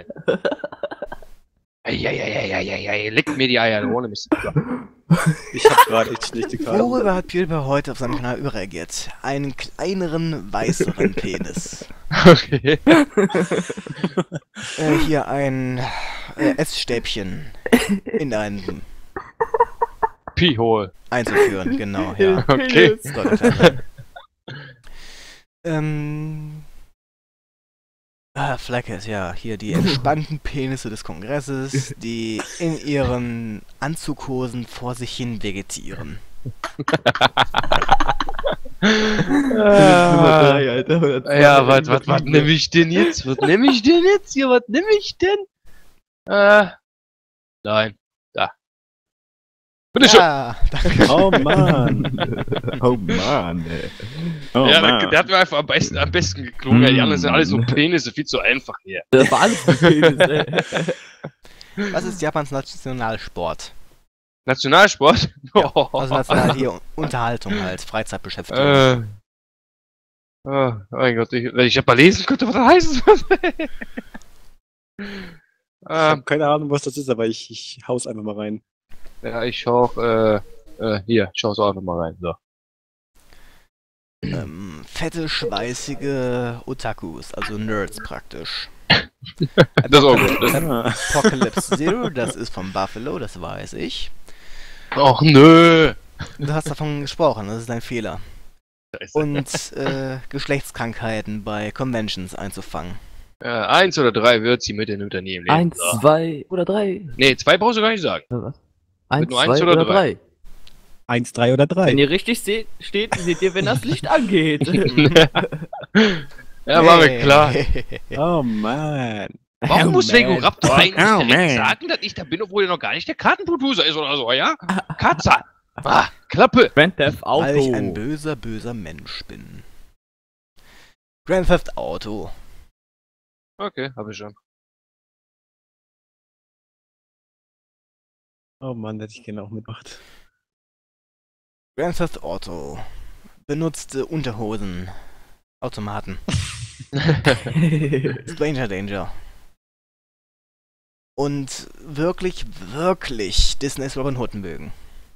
Eieieiei, leckt mir die Eier, ohne Mist. Ich hab gerade echt schlechte Karten. Worüber hat PewDiePie heute auf seinem Kanal überreagiert? Einen kleineren, weißeren Penis. Okay. Hier ein Essstäbchen in einen Piehole. einzuführen, genau, ja. Okay. Das sollte klar sein. Flackes, ja, hier die entspannten Penisse des Kongresses, die in ihren Anzughosen vor sich hin vegetieren. Nummer 3, Alter. Oder zwei. Ja, was nehme ich denn jetzt? Was nehme ich denn jetzt hier? Was nehme ich denn? Nein. Da. Bitte schön. Ja, danke. Oh Mann. Oh Mann, ey. Oh Ja, Mann. der hat mir einfach am besten geklungen. Die anderen sind alle so Penisse, viel zu einfach hier. Das war alles mit Penis, ey. Was ist Japans Nationalsport? Nationalsport? Also national hier Unterhaltung halt, Freizeitbeschäftigung. Oh mein Gott, wenn ich mal lesen könnte, was das heißt. Ich habe keine Ahnung, was das ist, aber ich hau's einfach mal rein. Ja, ich schau auch, hier, schau es auch einfach mal rein. So. Fette, schweißige Otakus, also Nerds praktisch. Das ist auch gut. Apocalypse Zero, das ist von Buffalo, das weiß ich. Och nö. Du hast davon gesprochen, das ist ein Fehler. Scheiße. Und Geschlechtskrankheiten bei Conventions einzufangen. 1 oder 3 wird sie mit den Unternehmen leben. 1, So. 2 oder 3. Nee, 2 brauchst du gar nicht sagen. Oder was? 1, nur eins 2 oder oder drei? 3. 1, 3 oder 3. Wenn ihr richtig steht, seht ihr, wenn das Licht angeht. Ja, war mir klar. Oh Mann. Warum muss Velociraptor eigentlich Oh, direkt man. sagen, dass ich da bin, obwohl er noch gar nicht der Kartenproducer ist oder so, ja? Katze! Klappe! Grand Theft Weil ich ein Auto. böser, böser Mensch bin. Grand Theft Auto. Okay, hab ich schon. Oh Mann, hätte ich gerne auch mitgemacht. Grand Theft Auto. Benutzte Unterhosen. Automaten. Stranger Danger. Und wirklich, wirklich Disneys Robin Hood mögen.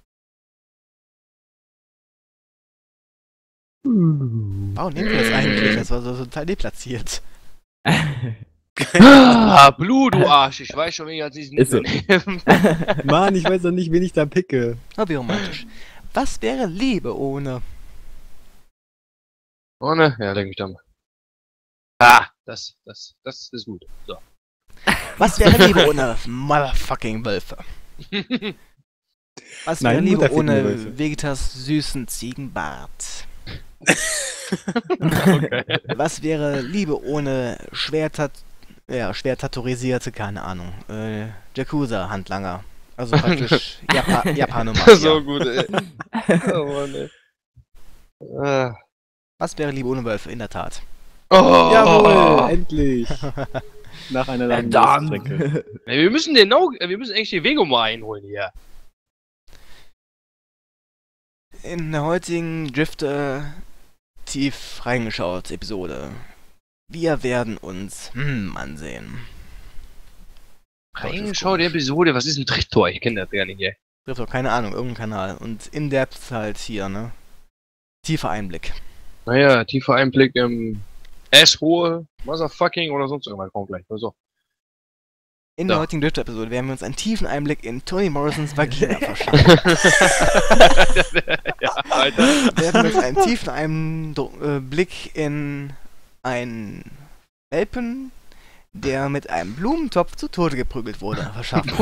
Warum nehmen wir das eigentlich? Das war so total deplatziert. Blue, du Arsch! Ich weiß schon, wen ich als nächstes Ist so. nehme. Mann, ich weiß doch nicht, wen ich da picke. Oh, wie romantisch. Was wäre Liebe ohne? Ohne? Ja, denke ich dann. Das ist gut. So. Was wäre Liebe ohne motherfucking Wölfe? Was wäre Nein, Liebe Mutterficken ohne Wölfe. Vegetas süßen Ziegenbart? Okay. Was wäre Liebe ohne schwer tatorisierte, keine Ahnung, Yakuza-Handlanger? Also praktisch Japanomafia. So gut, ey. Oh Mann, ey. Was wäre Liebe ohne Wölfe? In der Tat. Oh, Jawohl, endlich. Nach einer langen Strecke. Ey, wir müssen eigentlich den Vego mal einholen hier. In der heutigen Drifter tief reingeschaut Episode. Wir werden uns ansehen. Schau die Episode, was ist ein Trichtor? Ich kenne das gar nicht hier. Drifter, keine Ahnung, irgendein Kanal. Und in-depth halt hier, ne? Tiefer Einblick. Naja, tiefer Einblick im Asshole, Motherfucking oder sonst irgendwas. Kommt gleich. So. In Ja. der heutigen Drifter-Episode werden wir uns einen tiefen Einblick in Toni Morrisons Vagina verschaffen. Ja, Alter. Werden wir uns einen tiefen Blick in einen Welpen, der mit einem Blumentopf zu Tode geprügelt wurde, verschaffen.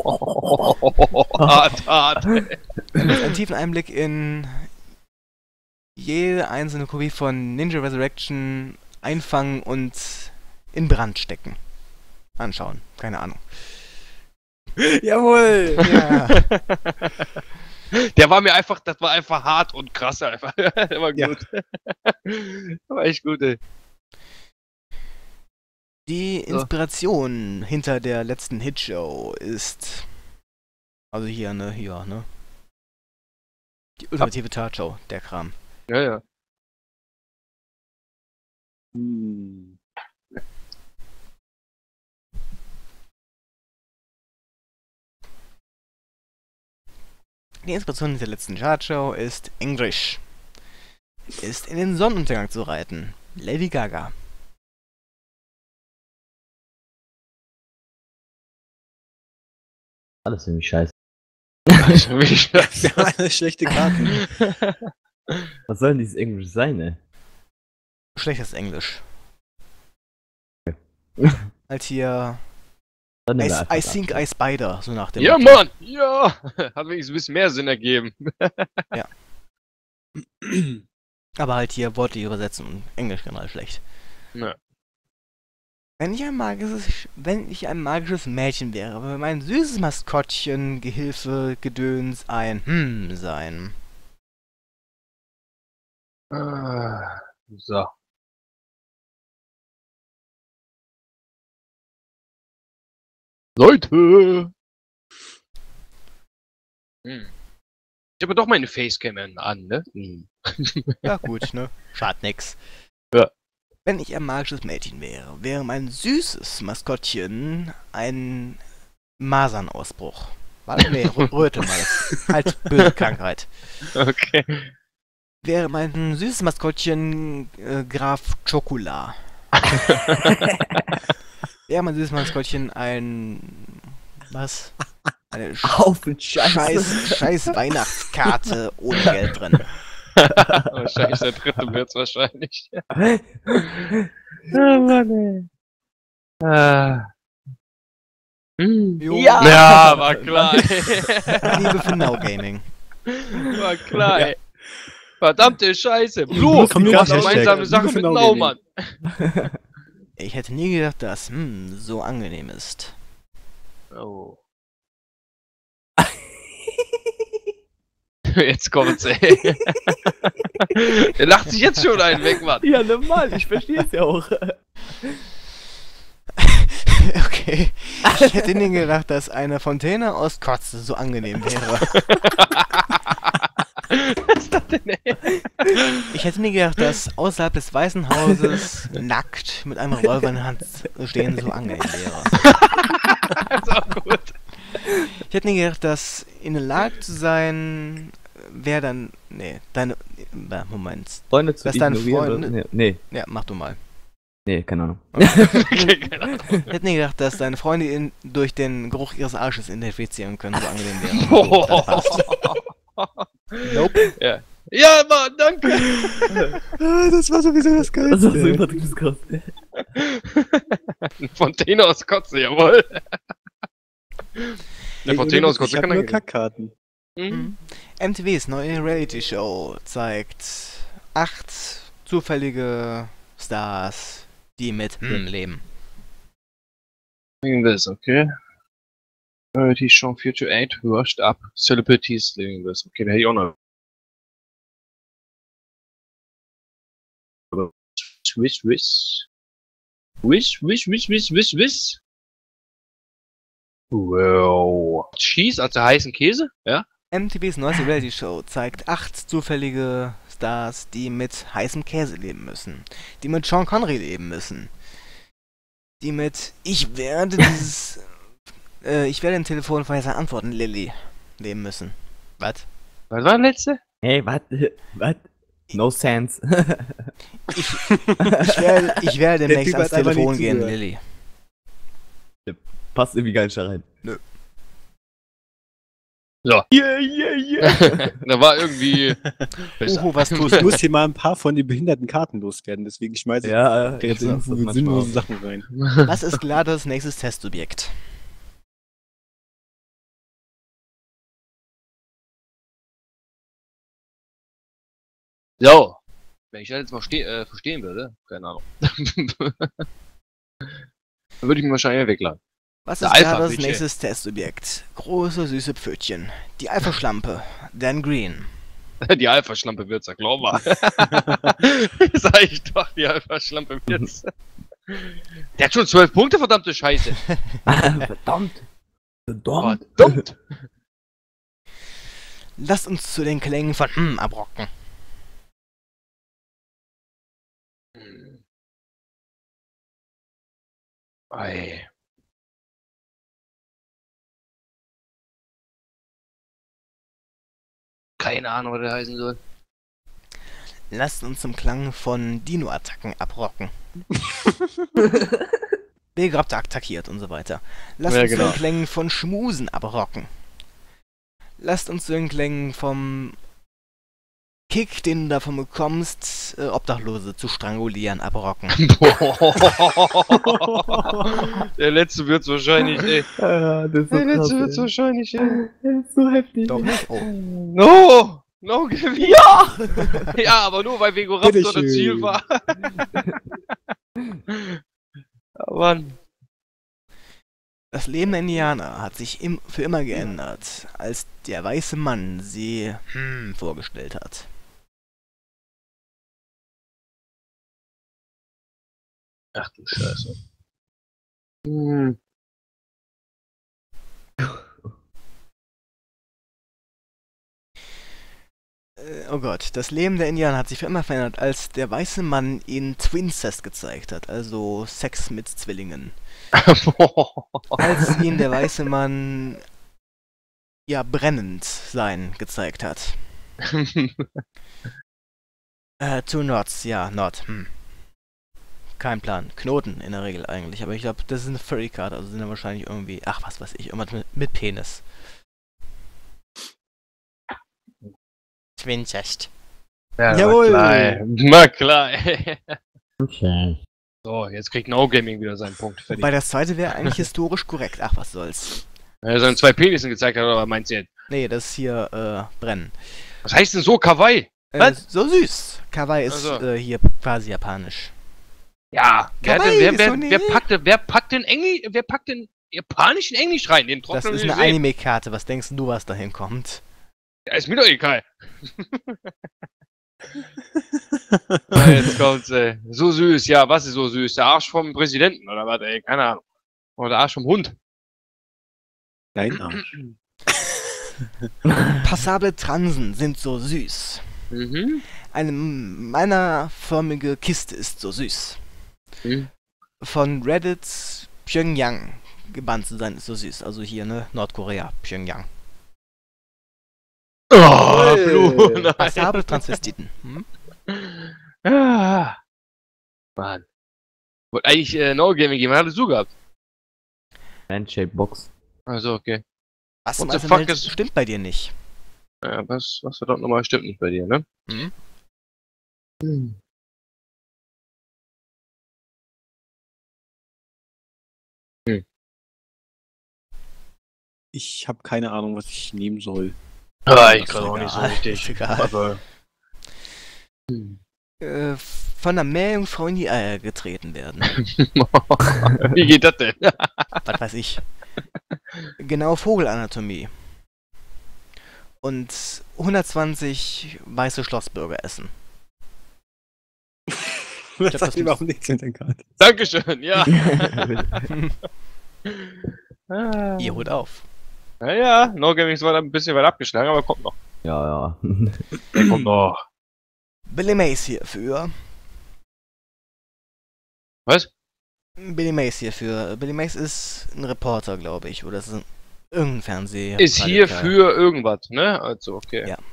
Hart. Einen tiefen Einblick in jede einzelne Kopie von Ninja Resurrection einfangen und in Brand stecken. Anschauen, keine Ahnung. Jawohl. Ja. Das war einfach hart und krass einfach. Der war gut. Ja. Der war echt gut, ey. Die Inspiration hinter der letzten Hitshow ist... Also hier, ne? Hier, ne? Die ultimative Tatshow, der Kram. Ja, ja. Hm. Die Inspiration der letzten Chartshow ist Englisch. Ist in den Sonnenuntergang zu reiten. Lady Gaga. Alles ziemlich scheiße. Also, wie ich das Das war eine schlechte Karte. Was soll denn dieses Englisch sein, ey? Schlechtes Englisch. Halt hier... Dann nehmen wir I einfach think I spider, so nach dem Ja, Motto. Mann! Ja! Hat wenigstens ein bisschen mehr Sinn ergeben. Aber halt hier wortlich übersetzen und Englisch generell schlecht. Ja. Wenn ich ein magisches Mädchen wäre, würde mein süßes Maskottchen, Gehilfe, Gedöns ein sein. So. Leute! Ich habe doch meine Facecam an, ne? Ja gut, ne? Schadet nix. Ja. Wenn ich ein magisches Mädchen wäre, wäre mein süßes Maskottchen ein Masernausbruch. Warte, nee, Rötelmalz. Halt, böse Krankheit. Okay. Wäre mein süßes Maskottchen Graf Chocolat. Wäre mein süßes Maskottchen ein... Was? Eine Haufen Scheiße. scheiß Weihnachtskarte ohne Geld drin. Wahrscheinlich der dritte wird's wahrscheinlich. Oh Mann, ey. Jo. Ja, war klar. Liebe für Now Gaming. War klar, ey. Verdammte Scheiße. Blue, Komm, du Hashtag. machst gemeinsame Sache Liebe mit für Now Naumann. Ich hätte nie gedacht, dass so angenehm ist. Oh. Jetzt kommt's, ey. Der lacht sich jetzt schon einen weg, Mann. Ja, normal, ich verstehe es ja auch. Okay. Ich hätte nie gedacht, dass eine Fontäne aus Kotze so angenehm wäre. Was ist das denn, ey? Ich hätte nie gedacht, dass außerhalb des Weißen Hauses nackt mit einem Revolver in der Hand stehen so angenehm wäre. Das ist auch gut. Ich hätte nie gedacht, dass in der Lage zu sein, wer dann... Nee, deine... Moment. Freunde zu Das ist dein ignorieren. Freund, oder? Nee, Ja, mach du mal. nee, keine Ahnung. Okay, keine Ahnung. Ich hätte nie gedacht, dass deine Freunde ihn durch den Geruch ihres Arsches identifizieren können, so angenehm wäre. Das passt. Nope. Ja. Ja, Mann, danke. Das war sowieso das Das war so Geilste. übertrieben krass. Eine Fontäne aus Kotze, jawohl. Eine Fontäne aus Ich Kotze hab kann nur er. Kackkarten. MTVs neue Reality-Show zeigt 8 zufällige Stars, die mit leben. Living this, okay. Reality Show Future 8 washed up celebrities living this. Okay, da hätte ich auch noch. Wish. Wow. Cheese, also heißen Käse? Ja? MTVs neueste Reality-Show zeigt 8 zufällige Stars, die mit heißem Käse leben müssen. Die mit Sean Connery leben müssen. Die mit ich werde den Telefonverheißer antworten, Lilly, leben müssen. Was? Was war das letzte? Hey, was? No sense. Ich werde demnächst Typ ans hat einfach Telefon nicht gehen, zugehört. Lilly. Passt irgendwie gar nicht da rein. So. Yeah. Da war irgendwie. besser. Was tust Ich du? muss hier mal ein paar von den behinderten Karten loswerden, deswegen schmeiße ich Ja, jetzt ich mach das manchmal sinnlose auch. Sachen rein. Was ist Gladas nächstes Testsubjekt? So. Wenn ich das jetzt mal verstehen würde, keine Ahnung. Dann würde ich mich wahrscheinlich wegladen. Was Der ist Gladas Alpha-Budget. nächstes Testsubjekt? Große, süße Pfötchen. Die Alpha-Schlampe. Dan Green. Die Alpha-Schlampe wird's, ja, glaub mal. Sag ich doch, die Alpha-Schlampe wird's. Der hat schon 12 Punkte, verdammte Scheiße. Verdammt. Verdammt. Verdammt. Lasst uns zu den Klängen von abrocken. Ei. Keine Ahnung, was der heißen soll. Lasst uns zum Klang von Dino-Attacken abrocken. Belgraptor attackiert und so weiter. Lasst Ja, uns zu genau. den Klängen von Schmusen abrocken. Lasst uns zu den Klängen vom Kick, den du davon bekommst, Obdachlose zu strangulieren, abrocken. Der letzte wird's wahrscheinlich, ey. Ja, das ist so Der krass, letzte wird's ey. wahrscheinlich, ey. Das ist so heftig. Doch nicht? Oh. No! No, Kevin. Ja! Ja, aber nur weil Velociraptor das Bitteschön. Ziel war. Oh Mann. Das Leben der Indianer hat sich für immer geändert, als der weiße Mann sie vorgestellt hat. Ach du Scheiße. Hm. Oh Gott, das Leben der Indianer hat sich für immer verändert, als der weiße Mann ihnen Twincest gezeigt hat, also Sex mit Zwillingen. Als ihnen der weiße Mann ja brennend sein gezeigt hat. Two Knots, ja, Not. Kein Plan. Knoten in der Regel eigentlich, aber ich glaube, das ist eine Furry-Karte, also sind da wahrscheinlich irgendwie, ach was weiß ich, irgendwas mit Penis. Twincest. Ja, Jawohl. Na klar. Okay. So, jetzt kriegt No Gaming wieder seinen Punkt. Fertig. Wobei das zweite wäre eigentlich historisch korrekt, ach was soll's. Weil er seine 2 Penissen gezeigt hat, oder meinst du jetzt? Nee, das ist hier, Brennen. Was heißt denn so Kawaii? Was? So süß. Kawaii ist Ach so. hier quasi japanisch. Ja, Kawaii ist so nee. wer packt den japanischen Englisch rein? Den Das trocknen ist wir eine sehen. Anime-Karte, was denkst du, was dahin kommt? Ja, ist mir doch egal. Ah, jetzt kommt's, ey. So süß, ja, was ist so süß? Der Arsch vom Präsidenten, oder was, ey? Keine Ahnung. Oder der Arsch vom Hund. Dein Arsch. Passable Transen sind so süß. Mhm. Eine meinerförmige Kiste ist so süß. Mhm. Von Reddit Pyongyang gebannt zu sein ist so süß. Also hier, ne, Nordkorea, Pyongyang. Oh, Blu, nein. Passable Transvestiten. Ah. Mann. Wollte eigentlich No Gaming geben, hattest du gehabt? Handshake Box. Also, okay. Was What zum the fuck Beispiel is- stimmt bei dir nicht. Ja, was verdammt nochmal stimmt nicht bei dir, ne? Mhm. Hm. Ich habe keine Ahnung, was ich nehmen soll. Ah, ich Ist kann auch nicht so egal, richtig. ist egal. Aber. Hm. Von der Meerjungfrau in die Eier getreten werden. Wie geht das denn? Was weiß ich. Genau Vogelanatomie. Und 120 weiße Schlossbürger essen. Das das hat überhaupt nichts mit der Karte. Dankeschön, ja. Ah. Ihr holt auf. Naja, No Gaming ist weiter ein bisschen weit abgeschlagen, aber kommt noch. Ja, ja. Der kommt noch. Billy Mays hierfür. Was? Billy Mays hierfür. Billy Mays ist ein Reporter, glaube ich. Oder ist es irgendein Fernseher. Ist hier für irgendwas, ne? Also, okay. Ja.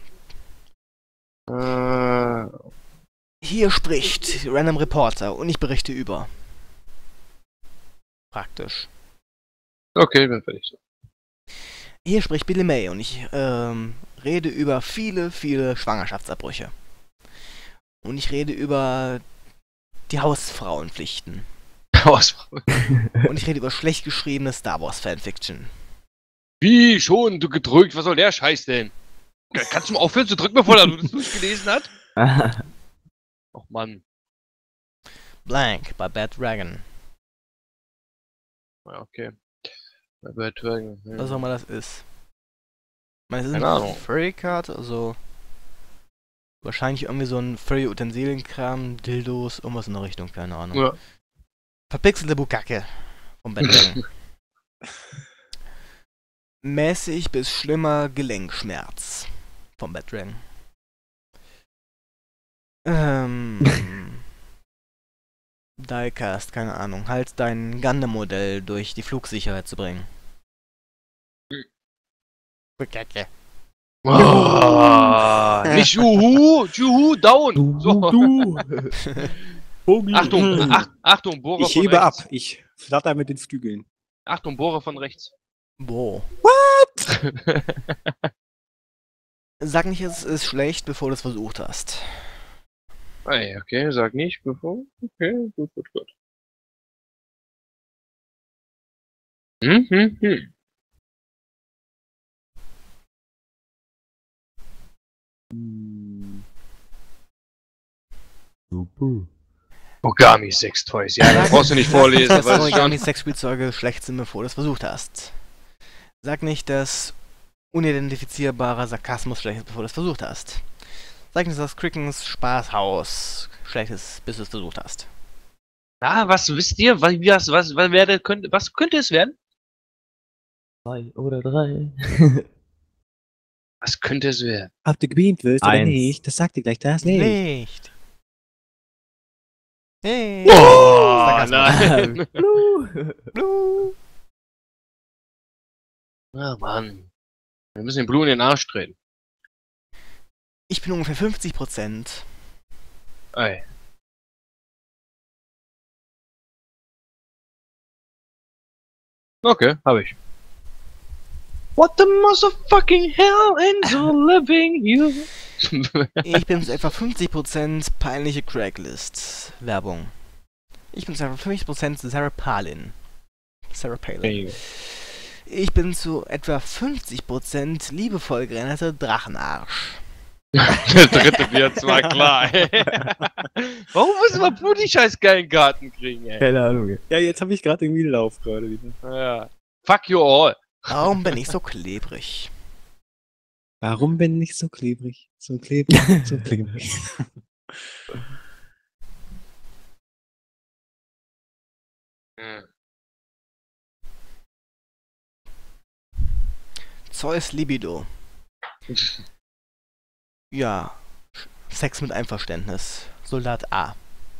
Äh, Hier spricht Random Reporter und ich berichte über. Praktisch. okay, bin fertig. Hier spricht Billy May und ich rede über viele, viele Schwangerschaftsabbrüche. Und ich rede über die Hausfrauenpflichten. Und ich rede über schlecht geschriebene Star Wars Fanfiction. Wie schon, du gedrückt? Was soll der Scheiß denn? Kannst du mal aufhören zu drücken, bevor er das durchgelesen hat? Och Mann. Blank by Bad Dragon. Ja, okay. Bad Dragon. Ja. Was auch immer das ist. Ich meine, es ist Keine eine Ahnung. Furry-Karte, also wahrscheinlich irgendwie so ein Furry-Utensilienkram, Dildos, irgendwas in der Richtung, keine Ahnung. Ja. Verpixelte Bukake vom Batman. Mäßig bis schlimmer Gelenkschmerz vom Batman. Diecast, keine Ahnung. Halt dein Gundam-Modell durch die Flugsicherheit zu bringen. Bukake. Oh, nicht Juhu, down. So. Vogel. Achtung, Bohrer Ich von hebe ab. rechts. Ich flatter mit den Flügeln. Achtung, Bohrer von rechts. Boah. Sag nicht, es ist schlecht, bevor du es versucht hast. Ey, okay, sag nicht, bevor. Okay, gut. Hm. Super. Origami Sex Toys. Ja, das brauchst du nicht vorlesen, Dass weißt du schon. Origami-Sexspielzeuge schlecht sind, bevor du es versucht hast. Sag nicht, dass unidentifizierbarer Sarkasmus schlecht ist, bevor du es versucht hast. Sag nicht, dass Crickens Spaßhaus schlecht ist, bis du es versucht hast. Ah, was wisst ihr? Was könnte es werden? 2 oder 3. Was könnte es werden? Ob du gebeamt wirst oder 1. nicht, das sagt dir gleich das nicht. Nicht. Hey. Oh, Sarkasmus. nein. Blue. Ah, Mann. Wir müssen den Blue in den Arsch treten. Ich bin ungefähr 50%. Ey. Okay, hab ich. What the motherfucking hell in the living you? Ich bin zu etwa 50% peinliche Craigslist-Werbung. Ich bin zu etwa 50% Sarah Palin. Hey. Ich bin zu etwa 50% liebevoll gerenderte Drachenarsch. Der dritte Bier war klar, ey. Warum müssen wir Blue die scheiß geilen Garten kriegen, ey? Keine Ahnung. Ja, jetzt habe ich gerade den Wheellauf gerade wieder. Ja. Fuck you all. Warum bin ich so klebrig? Warum bin ich so klebrig? So klebrig, so klebrig. Hm. Zeus Libido. Ja. Sex mit Einverständnis. Soldat A.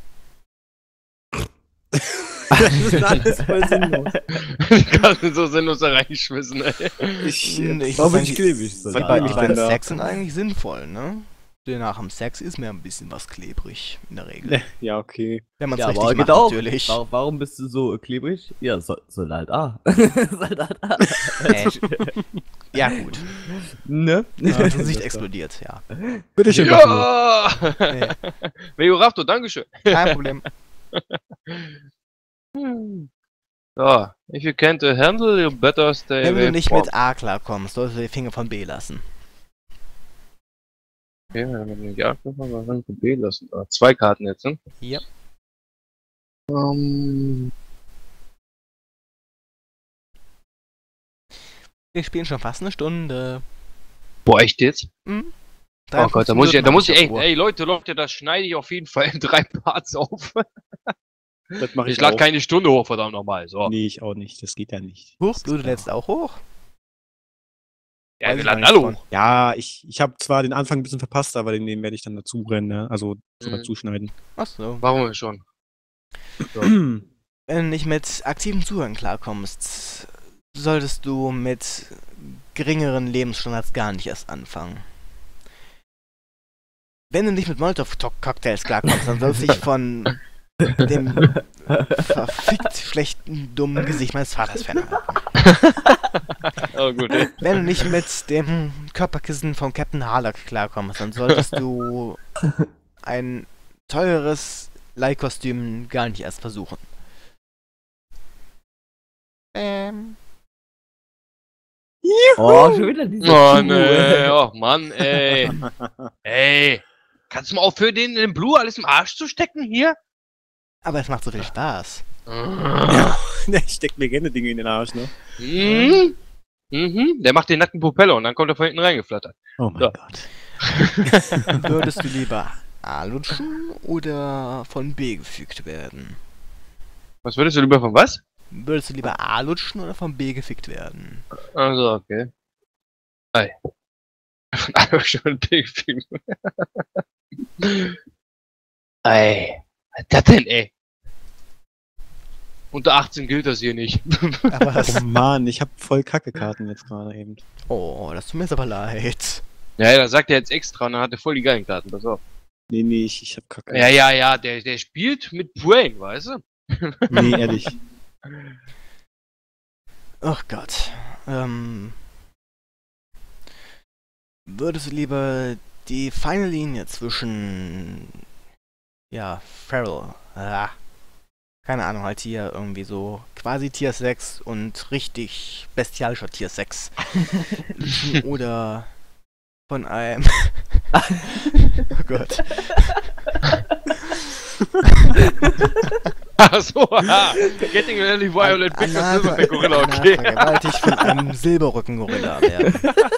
Das ist alles voll sinnlos. Die Karten so sinnlos da reingeschmissen, ey. Warum bin ich klebrig? Ich Wann meine, ich denn da? Sex sind eigentlich sinnvoll, ne? Denn nach dem Sex ist mir ein bisschen was klebrig, in der Regel. Ja, okay. Wenn man es Ja, richtig aber macht, genau. natürlich. Warum bist du so klebrig? Ja, Soldat A. Soldat A. Ja, gut. Ne? Das Gesicht explodiert, ja. Bitte schön. Ja! Nee, Majorafto, Dankeschön. kein Problem. So, if you can't handle, you better stay Wenn away du nicht from. mit A klarkommst, solltest du die Finger von B lassen. Okay, wenn wir den Jagdgriff mal von B lassen. Ah, 2 Karten jetzt, ne? Ja. Wir spielen schon fast eine Stunde. Boah, echt jetzt? Oh 53 Gott, da muss Minuten ich, hab auf Uhr. ey Leute, das schneide ich auf jeden Fall in 3 Parts auf. Das mache ich, Ich lade auch. keine Stunde hoch, verdammt nochmal. So. Nee, ich auch nicht. Das geht ja nicht. Huch, du lädst auch hoch? Ja, Weiß wir ich laden gar alle nicht hoch. Ja, ich habe zwar den Anfang ein bisschen verpasst, aber den werde ich dann dazu brennen, ne? Also so Mhm. dazu schneiden. Achso. Machen wir schon. Wenn du nicht mit aktivem Zuhören klarkommst, solltest du mit geringeren Lebensstandards gar nicht erst anfangen. Wenn du nicht mit Molotov-Cocktails klarkommst, dann sollst du dich von dem verfickt schlechten, dummen Gesicht meines Vaters fernhalten. Oh, gut, ey. Wenn du nicht mit dem Körperkissen vom Captain Harlock klarkommst, dann solltest du ein teures Leihkostüm gar nicht erst versuchen. Oh, schon wieder diese Oh, Kuh. nee. Oh, Mann, ey. Ey. Kannst du mal aufhören, den Blue alles im Arsch zu stecken hier? Aber es macht so viel Spaß. Ich steck mir gerne Dinge in den Arsch, ne? Mhm. Mhm. Der macht den nackten Propeller und dann kommt er von hinten reingeflattert. Oh mein Ja. Gott. Würdest du lieber A lutschen oder von B gefügt werden? Was würdest du lieber von was? Würdest du lieber A lutschen oder von B gefickt werden? Also, okay. Ei. Von A schon ein Big-Film. Ei. Was ist das denn, ey? Unter 18 gilt das hier nicht. Aber was? Oh Mann, ich hab voll Kacke-Karten jetzt gerade eben. Oh, das tut mir jetzt aber leid. Ja, da sagt er jetzt extra und dann hat er voll die geilen Karten, pass auf. Nee, ich hab Kacke. Ja, der spielt mit Brain, weißt du? Nee, ehrlich. Ach Gott. Würdest du lieber die feine Linie zwischen, ja, Feral, keine Ahnung, halt hier irgendwie so quasi Tier 6 und richtig bestialischer Tier 6 oder von einem... Oh Gott. Achso, Getting Really Violent Picture Silverback Gorilla, okay. Vergewaltigt von einem Silberrücken-Gorilla werden.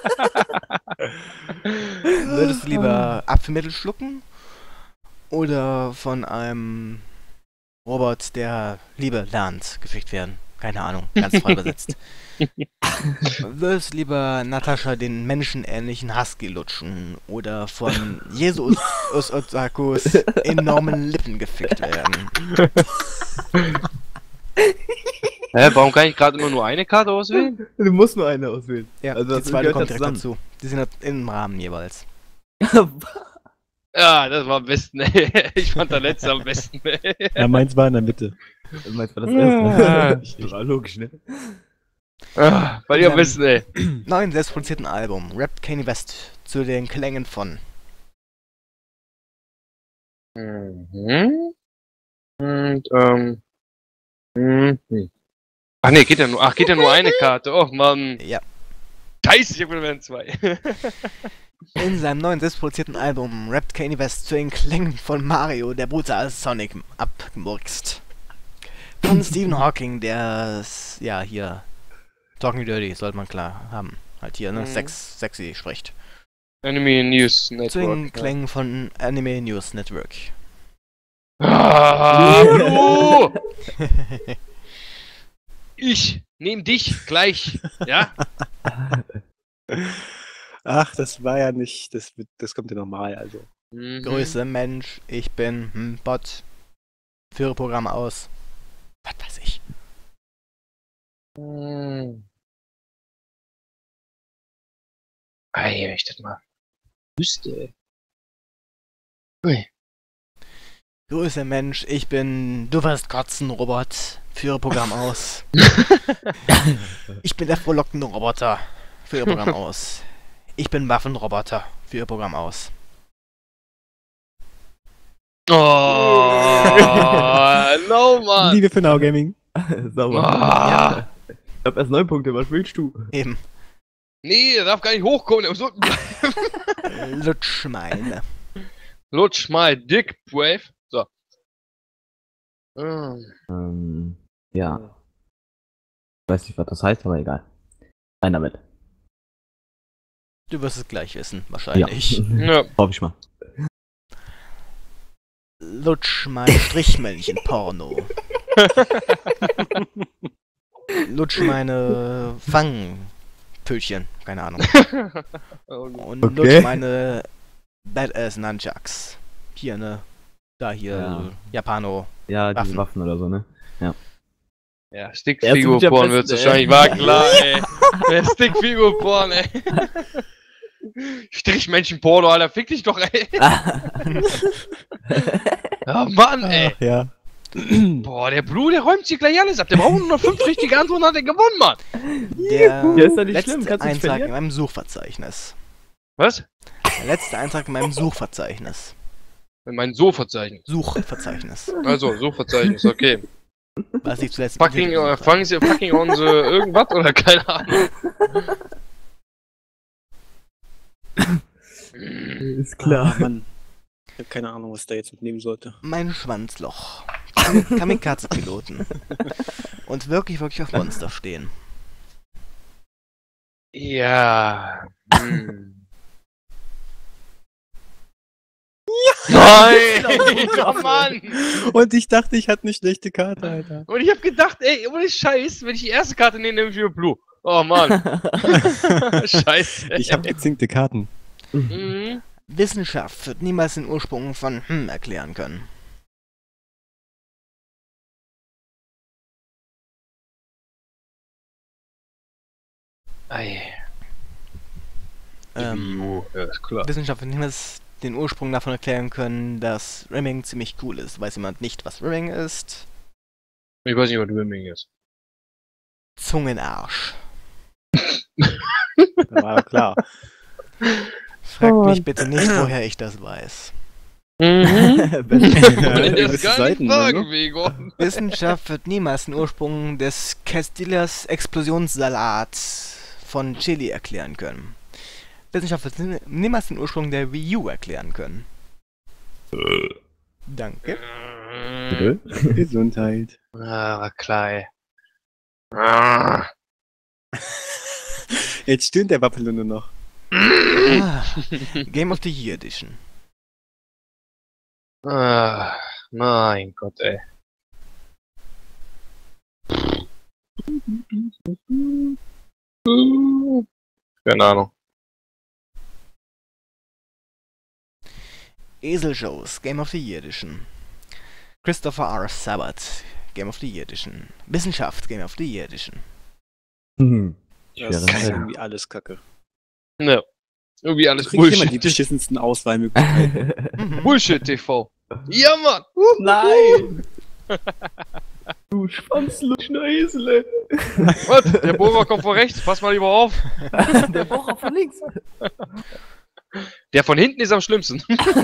Würdest du lieber Apfelmittel schlucken oder von einem Robot, der Liebe lernt, gefickt werden? Keine Ahnung, ganz frei übersetzt. Würdest du lieber Natascha den menschenähnlichen Husky lutschen oder von Jesus Osakus enormen Lippen gefickt werden? Warum kann ich gerade immer nur eine Karte auswählen? Du musst nur eine auswählen. Ja, Also die das zweite gehört kommt ja direkt zusammen. dazu. Die sind im Rahmen jeweils. Ja, das war am besten, ey. Ich fand der letzte am besten, ey. Ja, meins war in der Mitte. Meinst du das erste? War logisch, ne? War die am besten, ey. Neuen selbstproduzierten Album rappt Kanye West zu den Klängen von. Mhm. Und, Ach nee, geht ja nur eine Karte. Oh Mann. Ja. Scheiße, ich hab gedacht, zwei. In seinem neuen selbstproduzierten Album rappt Kanye West zu den Klängen von Mario, der brutal Sonic abgemurkst. Von Stephen Hawking, der ja hier Talking Dirty, sollte man klar haben. Halt hier, ne? Sexy spricht. Enemy News Zu Network. den Klängen von Anime News Network. Hallo! Ich nehm dich gleich, ja? Ach, das war ja nicht. Das kommt ja normal, also. Grüße Mensch, ich bin Bot. Führe Programme aus. Was weiß ich. Wenn ich das mal wüsste. Ui. Grüße Mensch, ich bin... Du wirst kotzen, Robot. Führe Programm aus. Ich bin der frohlockende Roboter. Führe Programm aus. Ich bin Waffenroboter. Führe Programm aus. Oh, no, Mann. Liebe für Now Gaming. Sauber. Ah. Ich hab erst 9 Punkte, was willst du? Eben. Nee, der darf gar nicht hochkommen, der muss unten bleiben. Lutschmeine. Lutsch mal dick, Brave. So. Ja. Ich weiß nicht, was das heißt, aber egal. Rein damit. Du wirst es gleich wissen, wahrscheinlich. Ja. Hoffe ich mal. Lutsch mein Strichmännchen-Porno. Lutsch meine Fangpötchen. Keine Ahnung. Und Okay. lutsch meine Badass Nunchucks. Hier, ne? Da hier, Ja. Japano. Ja, diese Waffen. Waffen oder so, ne? Ja, Stickfigur-Porn Erste wird's Beste, wahrscheinlich. War klar, ey. Der Stickfigur-Porn, ey. Strichmännchen-Porno, Alter. Fick dich doch, ey. Ja, Mann, ey. Ach, ja. Boah, der Blue, der räumt sich gleich alles ab. Der braucht nur noch 5 richtige Antworten, hat er gewonnen, Mann. Der Ja, ist doch nicht letzte schlimm, kannst du nicht Eintrag in verlieren. meinem Suchverzeichnis. Was? Der letzte Eintrag in meinem Suchverzeichnis. In meinem So-Verzeichnis. Suchverzeichnis. Also, So-Verzeichnis, okay. Was ich zuletzt Fucking, fangen Sie fucking on the irgendwas oder keine Ahnung. Ist Ah, Mann. Ich hab keine Ahnung, was der jetzt mitnehmen sollte. Mein Schwanzloch. Kamikaze-Piloten. Und wirklich auf Monster stehen. Ja. Nein! Oh Mann! Und ich dachte, ich hatte eine schlechte Karte, Alter. Und ich hab gedacht, ey, ohne Scheiß, wenn ich die erste Karte nehme, nehme ich wieder Blue. Oh Mann. Scheiße. Ich habe gezinkte Karten. Mhm. Wissenschaft wird niemals den Ursprung von erklären können. Ei. Ja, ist klar. Wissenschaft wird niemals den Ursprung davon erklären können, dass Rimming ziemlich cool ist. Weiß jemand nicht, was Rimming ist? Ich weiß nicht, was Rimming ist. Zungenarsch. War klar. Fragt mich bitte nicht, woher ich das weiß. Mhm. Gewisse Das Seiten, sagen, ne? Vego. Wissenschaft wird niemals den Ursprung des Castillas Explosionssalat von Chili erklären können. Wissenschaft wird niemals den Ursprung der Wii U erklären können. Danke. Bitte? Gesundheit. Ah, war klar, ey. Ah. Jetzt stöhnt der Wappelo nur noch. Game of the Year Edition. Ah, mein Gott, ey. Keine Ahnung. Eselshows, Game of the Year Edition. Christopher R. Sabat, Game of the Year Edition. Wissenschaft, Game of the Year Edition. Das ist irgendwie alles Kacke. Ne. Irgendwie alles Kriegt jemand die Bullshit. beschissensten Auswahlmöglichkeiten. Mhm. Bullshit TV. Ja, Mann. Nein! Du schwanzlutschner Esel! Was? Der Bohrer kommt von rechts. Pass mal lieber auf. Der Bohrer von links! Der von hinten ist am schlimmsten.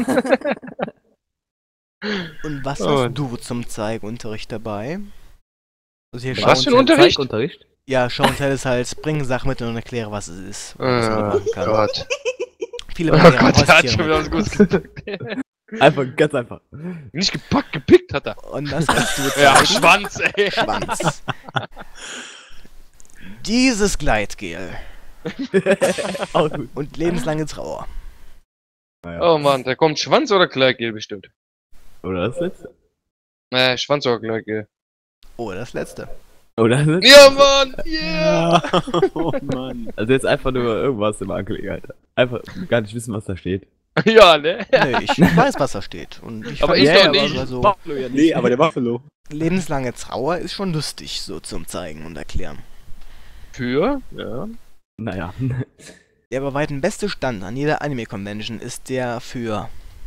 Und was Oh. hast du zum Zeigunterricht dabei? Also hier Was für ein Show and Tell- Unterricht? Unterricht? Ja, Show and Tell ist halt, bring Sachen mit und erkläre, was es ist. und was man Oh machen kann. Gott. Viele Oh Barrieren Gott, der hat Haustiere schon wieder was mit. Gutes gesagt. Einfach, ganz einfach. Nicht gepackt, gepickt hat er. Und das kannst du zeigen. Ja, Schwanz, ey. Schwanz. Dieses Gleitgel Auch gut. und lebenslange Trauer. Oh Mann, da kommt Schwanz oder Kleidgel bestimmt. Oder das letzte? Schwanz oder Kleidgel. Oh, das letzte. Oder das letzte? Ja, Mann! Yeah! Oh Mann. Also jetzt einfach nur irgendwas im Anklingen, Alter. Einfach gar nicht wissen, was da steht. Ja, ne? Nee, ich weiß, was da steht. Und ich Aber fand ich es doch aber nicht. so, Buffalo ja Nee, aber der Waffelo. lebenslange Trauer ist schon lustig, so zum Zeigen und Erklären. Für? Ja. Naja. Der bei weitem beste Stand an jeder Anime-Convention ist der für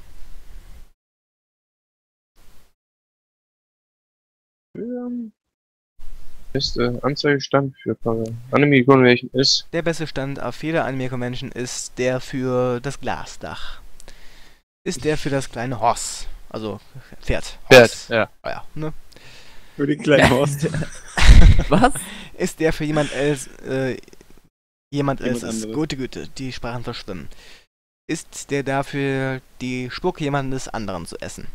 Beste Anzeigestand für Anime Convention ist. Der beste Stand auf jeder Anime-Convention ist der für das Glasdach. Ist der für das kleine Horse. Also Pferd. Pferd, ja. Ah ja, ne? Für den kleinen Horst. Was? Ist der für jemand else, jemand else ist. anderes. Gute Güte, die Sprachen verschwimmen. Ist der dafür, die Spucke jemandes anderen zu essen.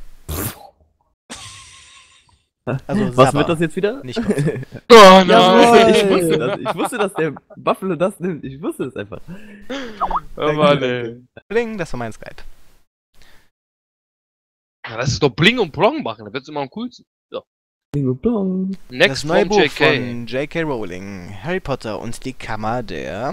Also Was Sabber, wird das jetzt wieder? nicht Kotze. Oh Ja, ich nein! wusste das. Ich wusste, dass der Buffalo das nimmt. Ich wusste das einfach. Oh Mann, ey. Bling, das war mein Skype. Ja, das ist doch Bling und Plong machen, da wird's immer am coolsten. Bing-bong. Next Das neue from Buch JK. von J.K. Rowling, Harry Potter und die Kammer der...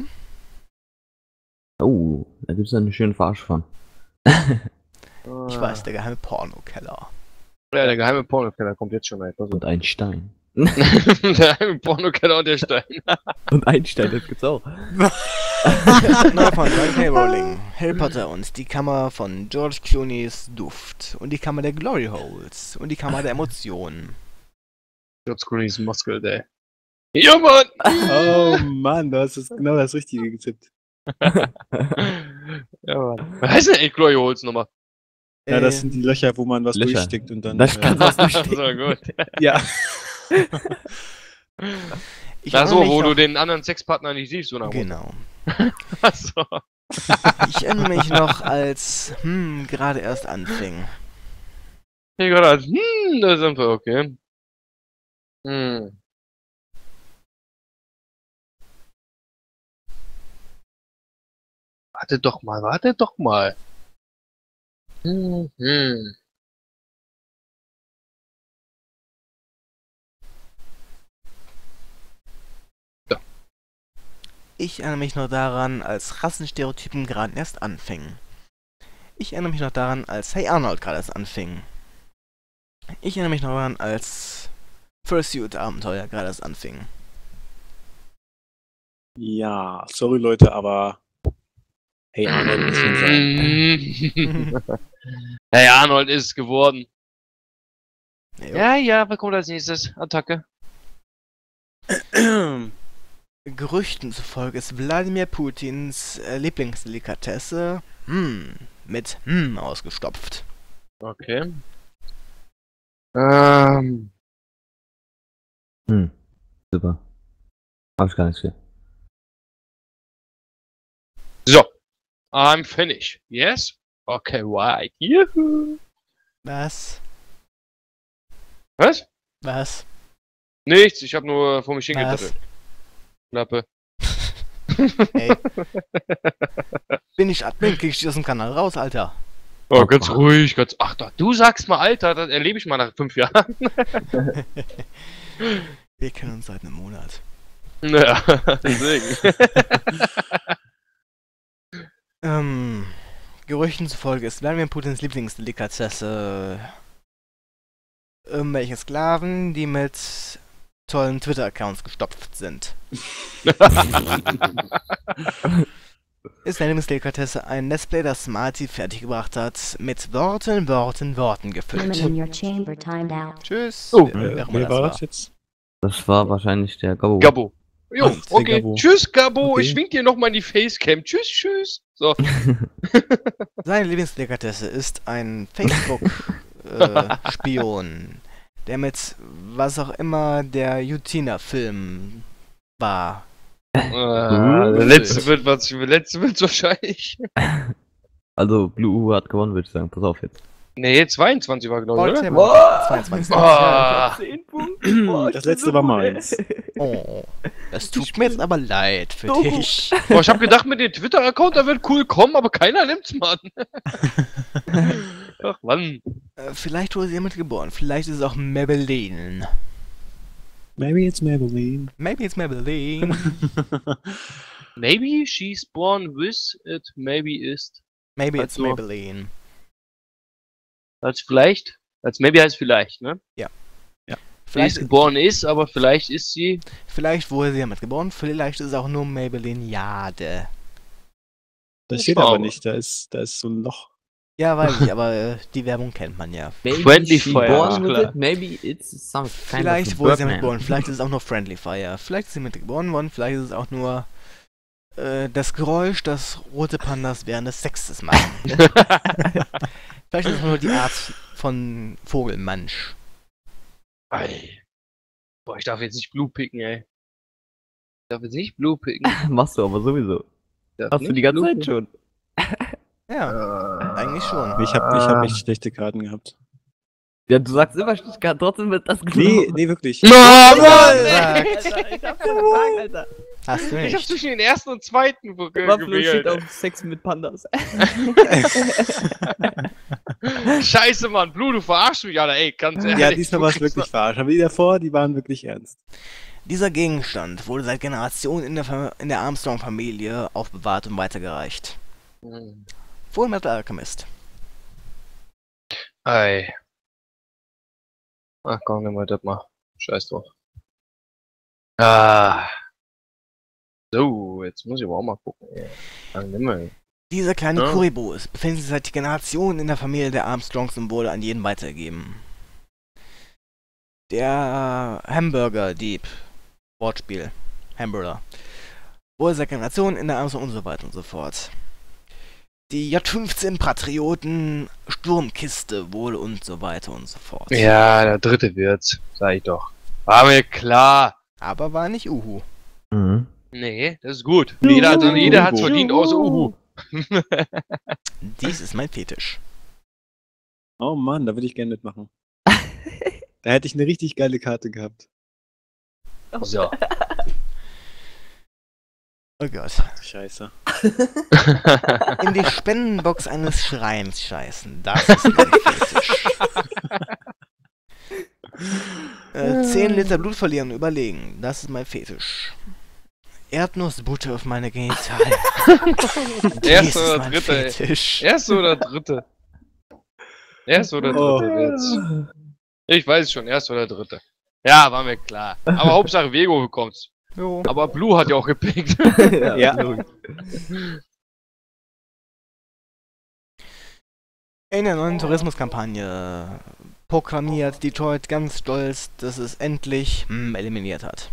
Oh, da gibt's einen schönen Verarsch von. Ich weiß, der geheime Pornokeller. Ja, der geheime Pornokeller kommt jetzt schon, ey. Pass auf. Und ein Stein. Der geheime Pornokeller und der Stein. Und ein Stein, das gibt's auch. Neu von J.K. Rowling, Harry Potter und die Kammer von George Clooney's Duft und die Kammer der Glory Holes und die Kammer der Emotionen. George Clooney's Muskel, ey. Ja, Mann! Oh Mann, du hast genau das Richtige getippt. Ja, Mann. Was heißt denn ey, Glory Holes nochmal? Ja, das sind die Löcher, wo man was Löcher. durchsteckt und dann. Das kann was So, durchstecken. gut. Ja. Ich Na so, erinnere mich wo du noch- den anderen Sexpartner nicht siehst, so nach dem Genau. Motto. Ach so. Ich erinnere mich noch, als gerade erst anfing. Hier gerade als, da sind wir, okay. Warte doch mal, warte doch mal. Mhm. Ich erinnere mich noch daran, als Rassenstereotypen gerade erst anfingen. Ich erinnere mich noch daran, als Hey Arnold gerade erst anfing. Ich erinnere mich noch daran, als Fursuit-Abenteuer gerade erst anfing. Ja, sorry Leute, aber hey Arnold muss schon sein. Hey, Arnold ist es geworden. Ja. Ja, was kommt als nächstes? Attacke. Gerüchten zufolge ist Wladimir Putins Lieblingsdelikatesse mit ausgestopft. Okay. Super. Hab ich gar nichts für. So. I'm finished. Yes? Okay, right. Juhu. Was? Was? Was? Nichts, ich hab nur vor mich Was? hingedattelt. Klappe. Ey. Bin ich Admin, krieg ich dich aus dem Kanal raus, Alter. Oh, ganz ruhig, ganz. Ach doch, du sagst mal, Alter, das erlebe ich mal nach 5 Jahren. Wir kennen uns seit einem Monat. Naja, deswegen. Gerüchten zufolge ist Wladimir Putins Lieblingsdelikatesse irgendwelche Sklaven, die mit tollen Twitter-Accounts gestopft sind. Ist eine Lieblingsdelikatesse ein Display, das Smarty fertiggebracht hat, mit Worten gefüllt. In your chamber timed out. Tschüss. Oh, wer auch immer Wer das war war. das jetzt? Das war wahrscheinlich der Gabo. Gabo. Jo, Und okay. Gabo. Tschüss, Gabo. Okay. Ich wink dir nochmal in die Facecam. Tschüss, tschüss. So. Seine Lieblingsdelikatesse ist ein Facebook-Spion, der mit was auch immer der Jutina-Film war. Der letzte wird wahrscheinlich. Also, Blue Uhu hat gewonnen, würde ich sagen. Pass auf jetzt. Nee, 22 war, glaube ich, oder? Wow. 22. Ah. 10 Punkte. Das letzte war meins. Oh, das tut mir jetzt aber leid für dich. Boah, ich hab gedacht, mit dem Twitter-Account, da wird cool kommen, aber keiner nimmt's mal an. Ach, Mann. Vielleicht wurde sie damit geboren, vielleicht ist es auch Maybelline. Maybe it's Maybelline. Maybe it's Maybelline. Maybe she's born with it, maybe ist. Maybe it's Also- Maybelline. Als vielleicht. Als maybe heißt vielleicht, ne? Vielleicht Vielleicht, geboren ist, aber vielleicht ist sie. vielleicht wurde sie damit geboren, vielleicht ist es auch nur Maybelline Jade. Das Ich steht glaube. aber nicht, da ist so ein Loch. Ja, weiß ich, aber die Werbung kennt man ja. Friendly she Fire, born with klar. it, maybe it's some kind Vielleicht of a wurde sie damit Birdman. geboren, vielleicht ist es auch nur Friendly Fire, vielleicht ist sie mit geboren worden, vielleicht ist es auch nur das Geräusch, das rote Pandas während des Sexes machen. Vielleicht ist es nur die Art von Vogelmensch. Ei. Boah, ich darf jetzt nicht Blue picken, ey. Ich darf jetzt nicht Blue picken. Machst du aber sowieso. Hast du die ganze Zeit schon. Ja, eigentlich schon. Ich hab echt schlechte Karten gehabt. Ja, du sagst immer, trotzdem wird das Nee, wirklich. No, Mann! Alter, ich hab's ja gesagt, Alter. Hast du Ich hab nicht. zwischen den ersten und zweiten Buffalo steht gewählt. auf Sex mit Pandas. Scheiße, Mann. Blue, du verarschst mich, Alter. Ey, ganz ehrlich. Ja, diesmal war es du kriegst wirklich verarscht. Aber die davor, die waren wirklich ernst. Dieser Gegenstand wurde seit Generationen in der Armstrong-Familie aufbewahrt und weitergereicht. noch- Full Metal Alchemist. Ei. Ach komm, nimm mal das mal. Scheiß drauf. Ah. So, jetzt muss ich aber auch mal gucken. ey. Dann nimm mal. Dieser kleine Ja. Kuribus befindet sich seit Generationen in der Familie der Armstrongs und wurde an jeden weitergegeben. Der Hamburger-Dieb. Wortspiel. Hamburger. Wurde seit Generationen in der Armstrong und so weiter und so fort. Die J-15 Patrioten Sturmkiste wohl und so weiter und so fort. Ja, der dritte wird's. Sag ich doch. War mir klar. Aber war nicht Uhu. Mhm. Nee, das ist gut. Jeder hat's verdient, außer Uhu. Dies ist mein Fetisch. Oh Mann, da würde ich gerne mitmachen. Da hätte ich eine richtig geile Karte gehabt. So. Oh Gott. Scheiße. In die Spendenbox eines Schreins scheißen. Das ist mein Fetisch. 10 Liter Blut verlieren und überlegen. Das ist mein Fetisch. Erdnussbutter auf meine Genitalien. Erste oder dritte, ey. Fetisch. Erste oder dritte? Erste oder dritte jetzt? Ich weiß es schon, erste oder dritte. Ja, war mir klar. Aber Hauptsache Vego bekommt's. Jo. Aber Blue hat ja auch gepickt. Ja. In der neuen Tourismuskampagne proklamiert Detroit ganz stolz, dass es endlich eliminiert hat.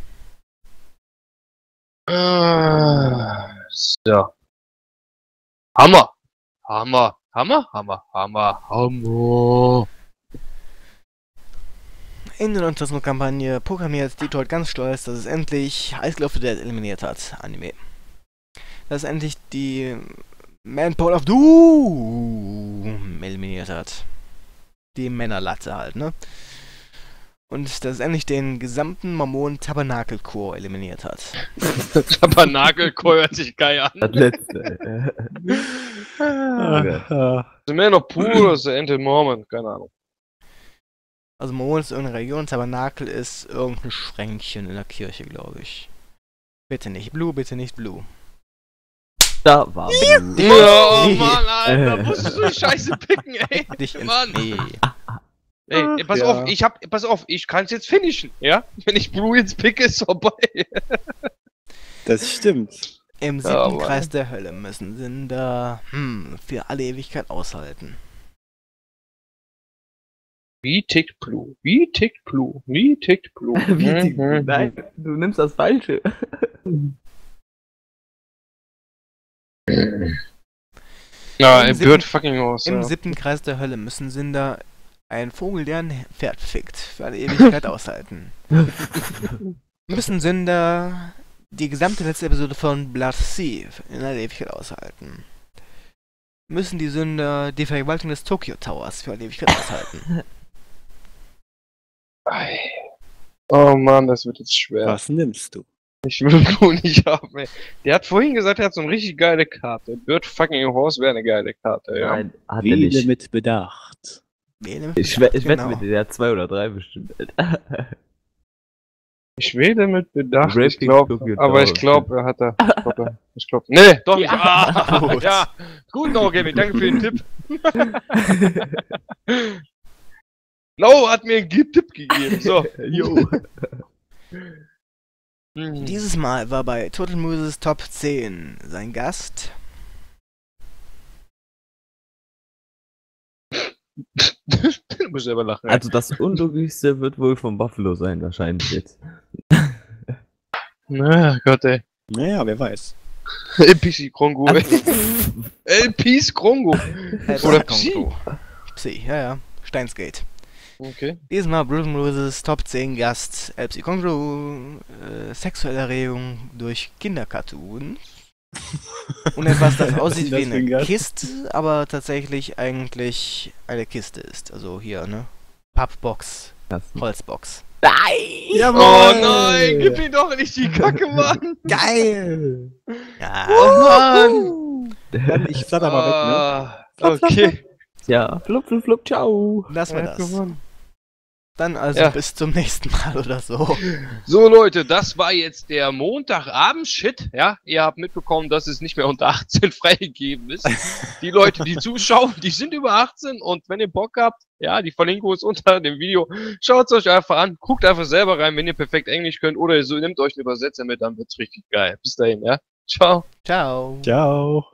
So. Hammer. Hammer. Hammer. Hammer. Hammer. Hammer. In der neuen Tourismuskampagne proklamiert Detroit ganz stolz, dass es endlich High School of the Dead eliminiert hat. Anime. Dass es endlich die Manpole of Doom eliminiert hat. Die Männerlatte halt, ne? Und dass es endlich den gesamten Mormonen Tabernakelchor eliminiert hat. Tabernakelchor hört sich geil an. Das letzte. The Man of Pool oder The Ente Mormon? Keine Ahnung. Also Mormon ist irgendeine Religion, Tabernakel ist irgendein Schränkchen in der Kirche, glaube ich. Bitte nicht Blue, bitte nicht Blue. Da war Ja, oh Mann, Alter, musstest du die Scheiße picken, ey. Dich ins Mann. Nee. Ey, pass Ja. auf, pass auf, ich kann's jetzt finishen, ja? Wenn ich Blue jetzt picke, ist vorbei. Das stimmt. Im Ja, 7. Mann. Kreis der Hölle müssen Sünder für alle Ewigkeit aushalten. Wie tickt Blue? Wie tickt Blue? Wie tickt Blue? Nein, du nimmst das Falsche. Ja, Im er siebten- wird fucking aus. Im Ja. 7. Kreis der Hölle müssen Sünder einen Vogel, der ein Pferd fickt, für alle Ewigkeit aushalten. Müssen Sünder die gesamte letzte Episode von Blood Sea in alle Ewigkeit aushalten. Müssen die Sünder die Vergewaltigung des Tokyo Towers für alle Ewigkeit aushalten. Ei. Oh Mann, das wird jetzt schwer. Was nimmst du? Ich will Blue nicht haben, ey. Der hat vorhin gesagt, er hat so eine richtig geile Karte. Bird fucking Horse wäre eine geile Karte, ja. Nein, hat er Wähle nicht. mit Bedacht. Wähle Ich mit- wette genau. mit dir, der hat 2 oder 3 bestimmt. Ich wähle mit Bedacht, ich Raping glaube, Tokyo aber ich Tower. glaube, er hat da. Ich glaube. Nee, doch nicht. Ja. Ah, Gut. ja. Gut, No Gaming, danke für den Tipp. Lau hat mir einen Tipp gegeben. So. Jo. Hm. Dieses Mal war bei Total Muses Top 10 sein Gast Du musst selber lachen. ey. Also das Unlogischste wird wohl von Buffalo sein, wahrscheinlich jetzt. Na Gott, ey. Naja, wer weiß. LPC Krongo, ey. LP's Krongo. Oder Psi. Psi, ja. Steins-Gate. Okay. Dieses Mal Brutal Muses Top 10 Gast Elpsi Kongru, sexuelle Erregung durch Kindercartoons. Und etwas, das aussieht Das wie für ein eine Gast? Kiste, aber tatsächlich eigentlich eine Kiste ist. Also hier, ne? Pappbox, Holzbox. Oh nein, gib mir doch nicht die Kacke, Mann. Geil! Ja, Oh Mann. Dann, ich flatter mal weg, ne? Ah, okay. Ja, flup, flup, flup, ciao. das war Er hat das. gewonnen. Dann also Ja. bis zum nächsten Mal oder so. So Leute, das war jetzt der Montagabend-Shit. Ja, ihr habt mitbekommen, dass es nicht mehr unter 18 freigegeben ist. Die Leute, die zuschauen, die sind über 18 und wenn ihr Bock habt, ja, die Verlinkung ist unter dem Video. Schaut es euch einfach an, guckt einfach selber rein, wenn ihr perfekt Englisch könnt oder so, nehmt euch einen Übersetzer mit, dann wird's richtig geil. Bis dahin, ja. Ciao. Ciao. Ciao!